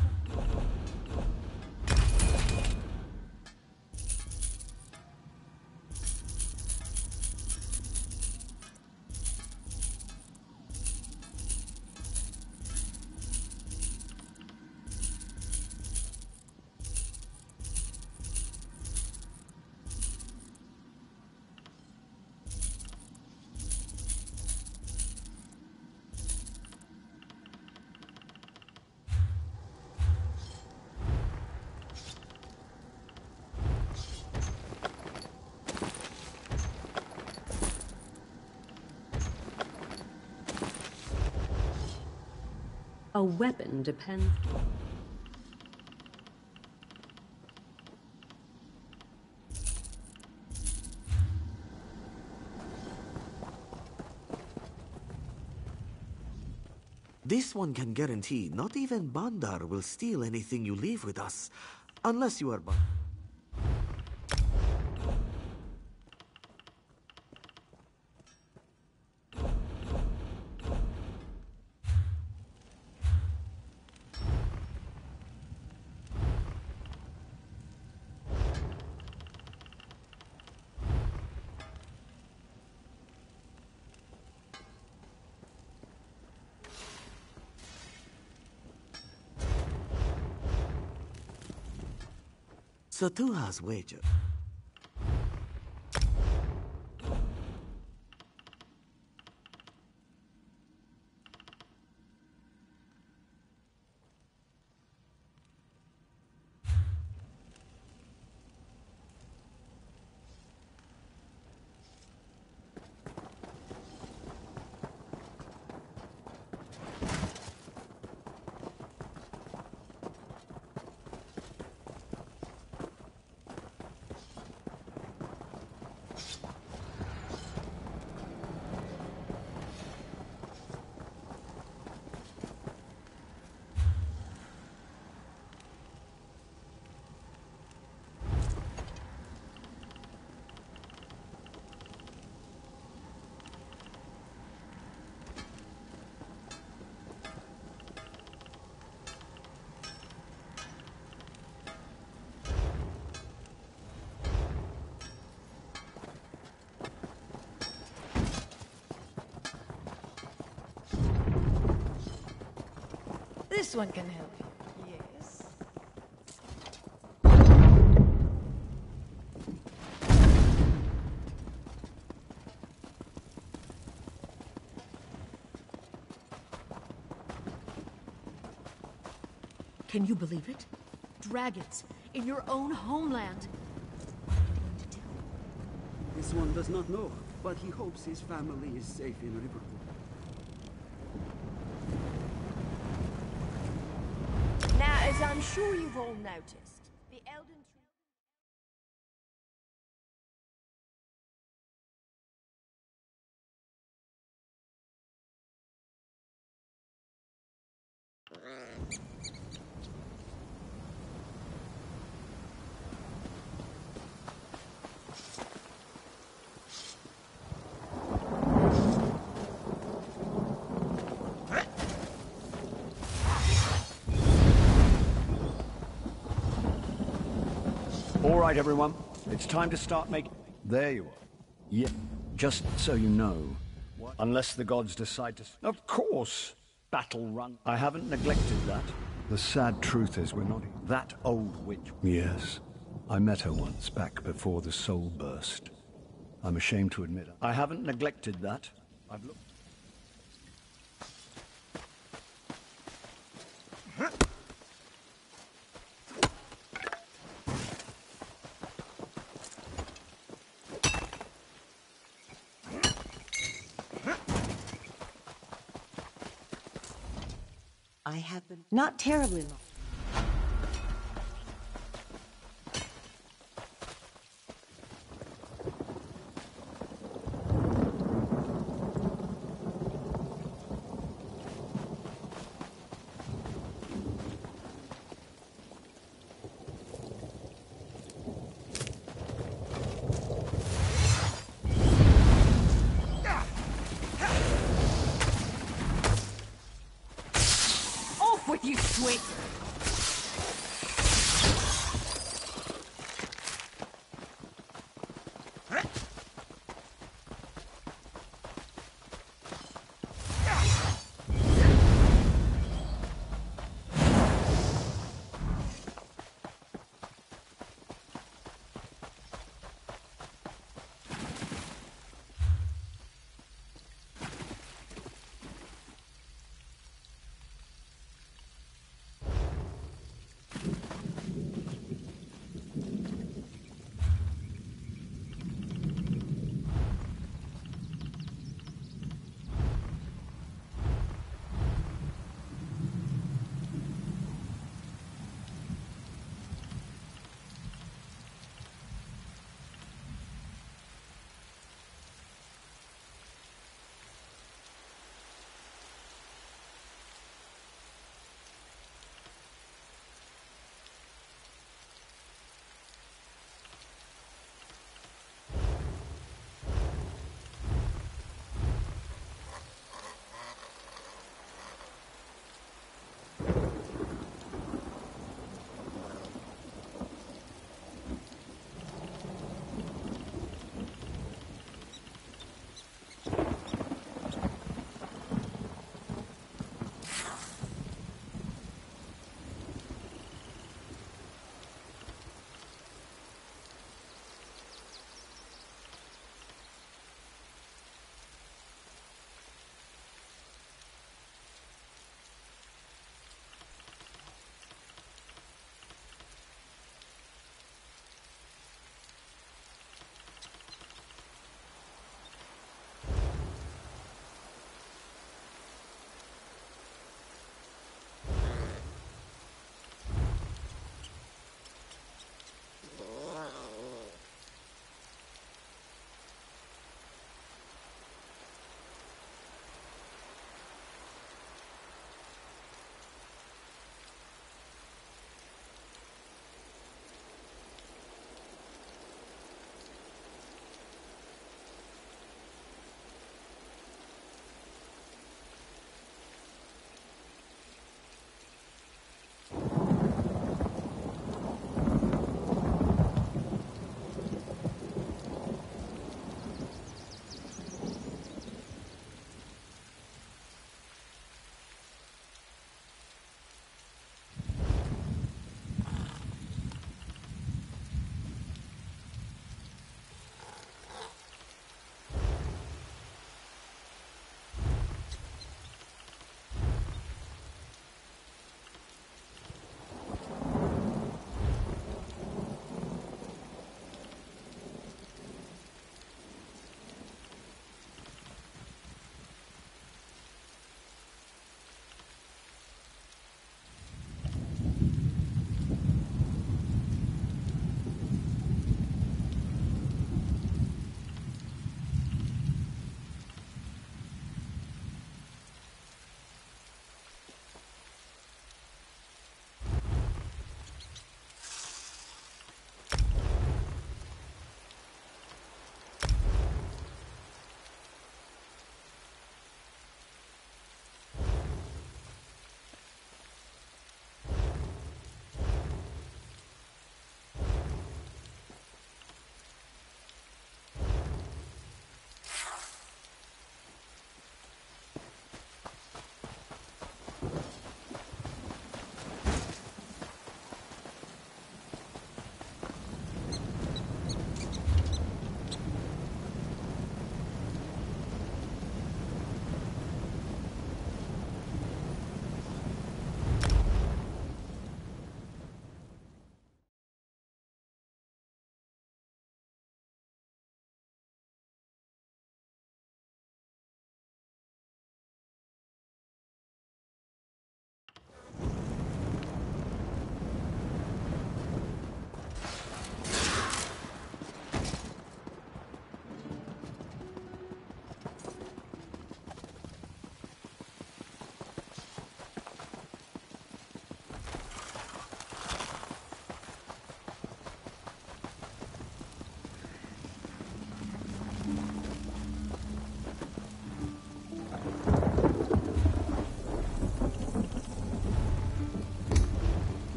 S7: A weapon depends...
S2: This one can guarantee not even Bandar will steal anything you leave with us, unless you are Bandar. Satuha's wager.
S4: This one can help you. Yes.
S13: Can you believe it? Dragons in your own homeland.
S22: This one does not know, but he hopes his family is safe in Riverwood.
S23: Now, as I'm sure you've all noticed, the Elden
S22: All right, everyone. It's time to start making...
S24: There you are.
S22: Yeah, just so you know. What? Unless the gods decide to... Of course! Battle run. I haven't neglected that.
S24: The sad truth is we're not...
S22: That old witch.
S24: Yes. I met her once, back before the soul burst. I'm ashamed to admit it.
S22: I haven't neglected that. I've looked...
S25: I have been not terribly long.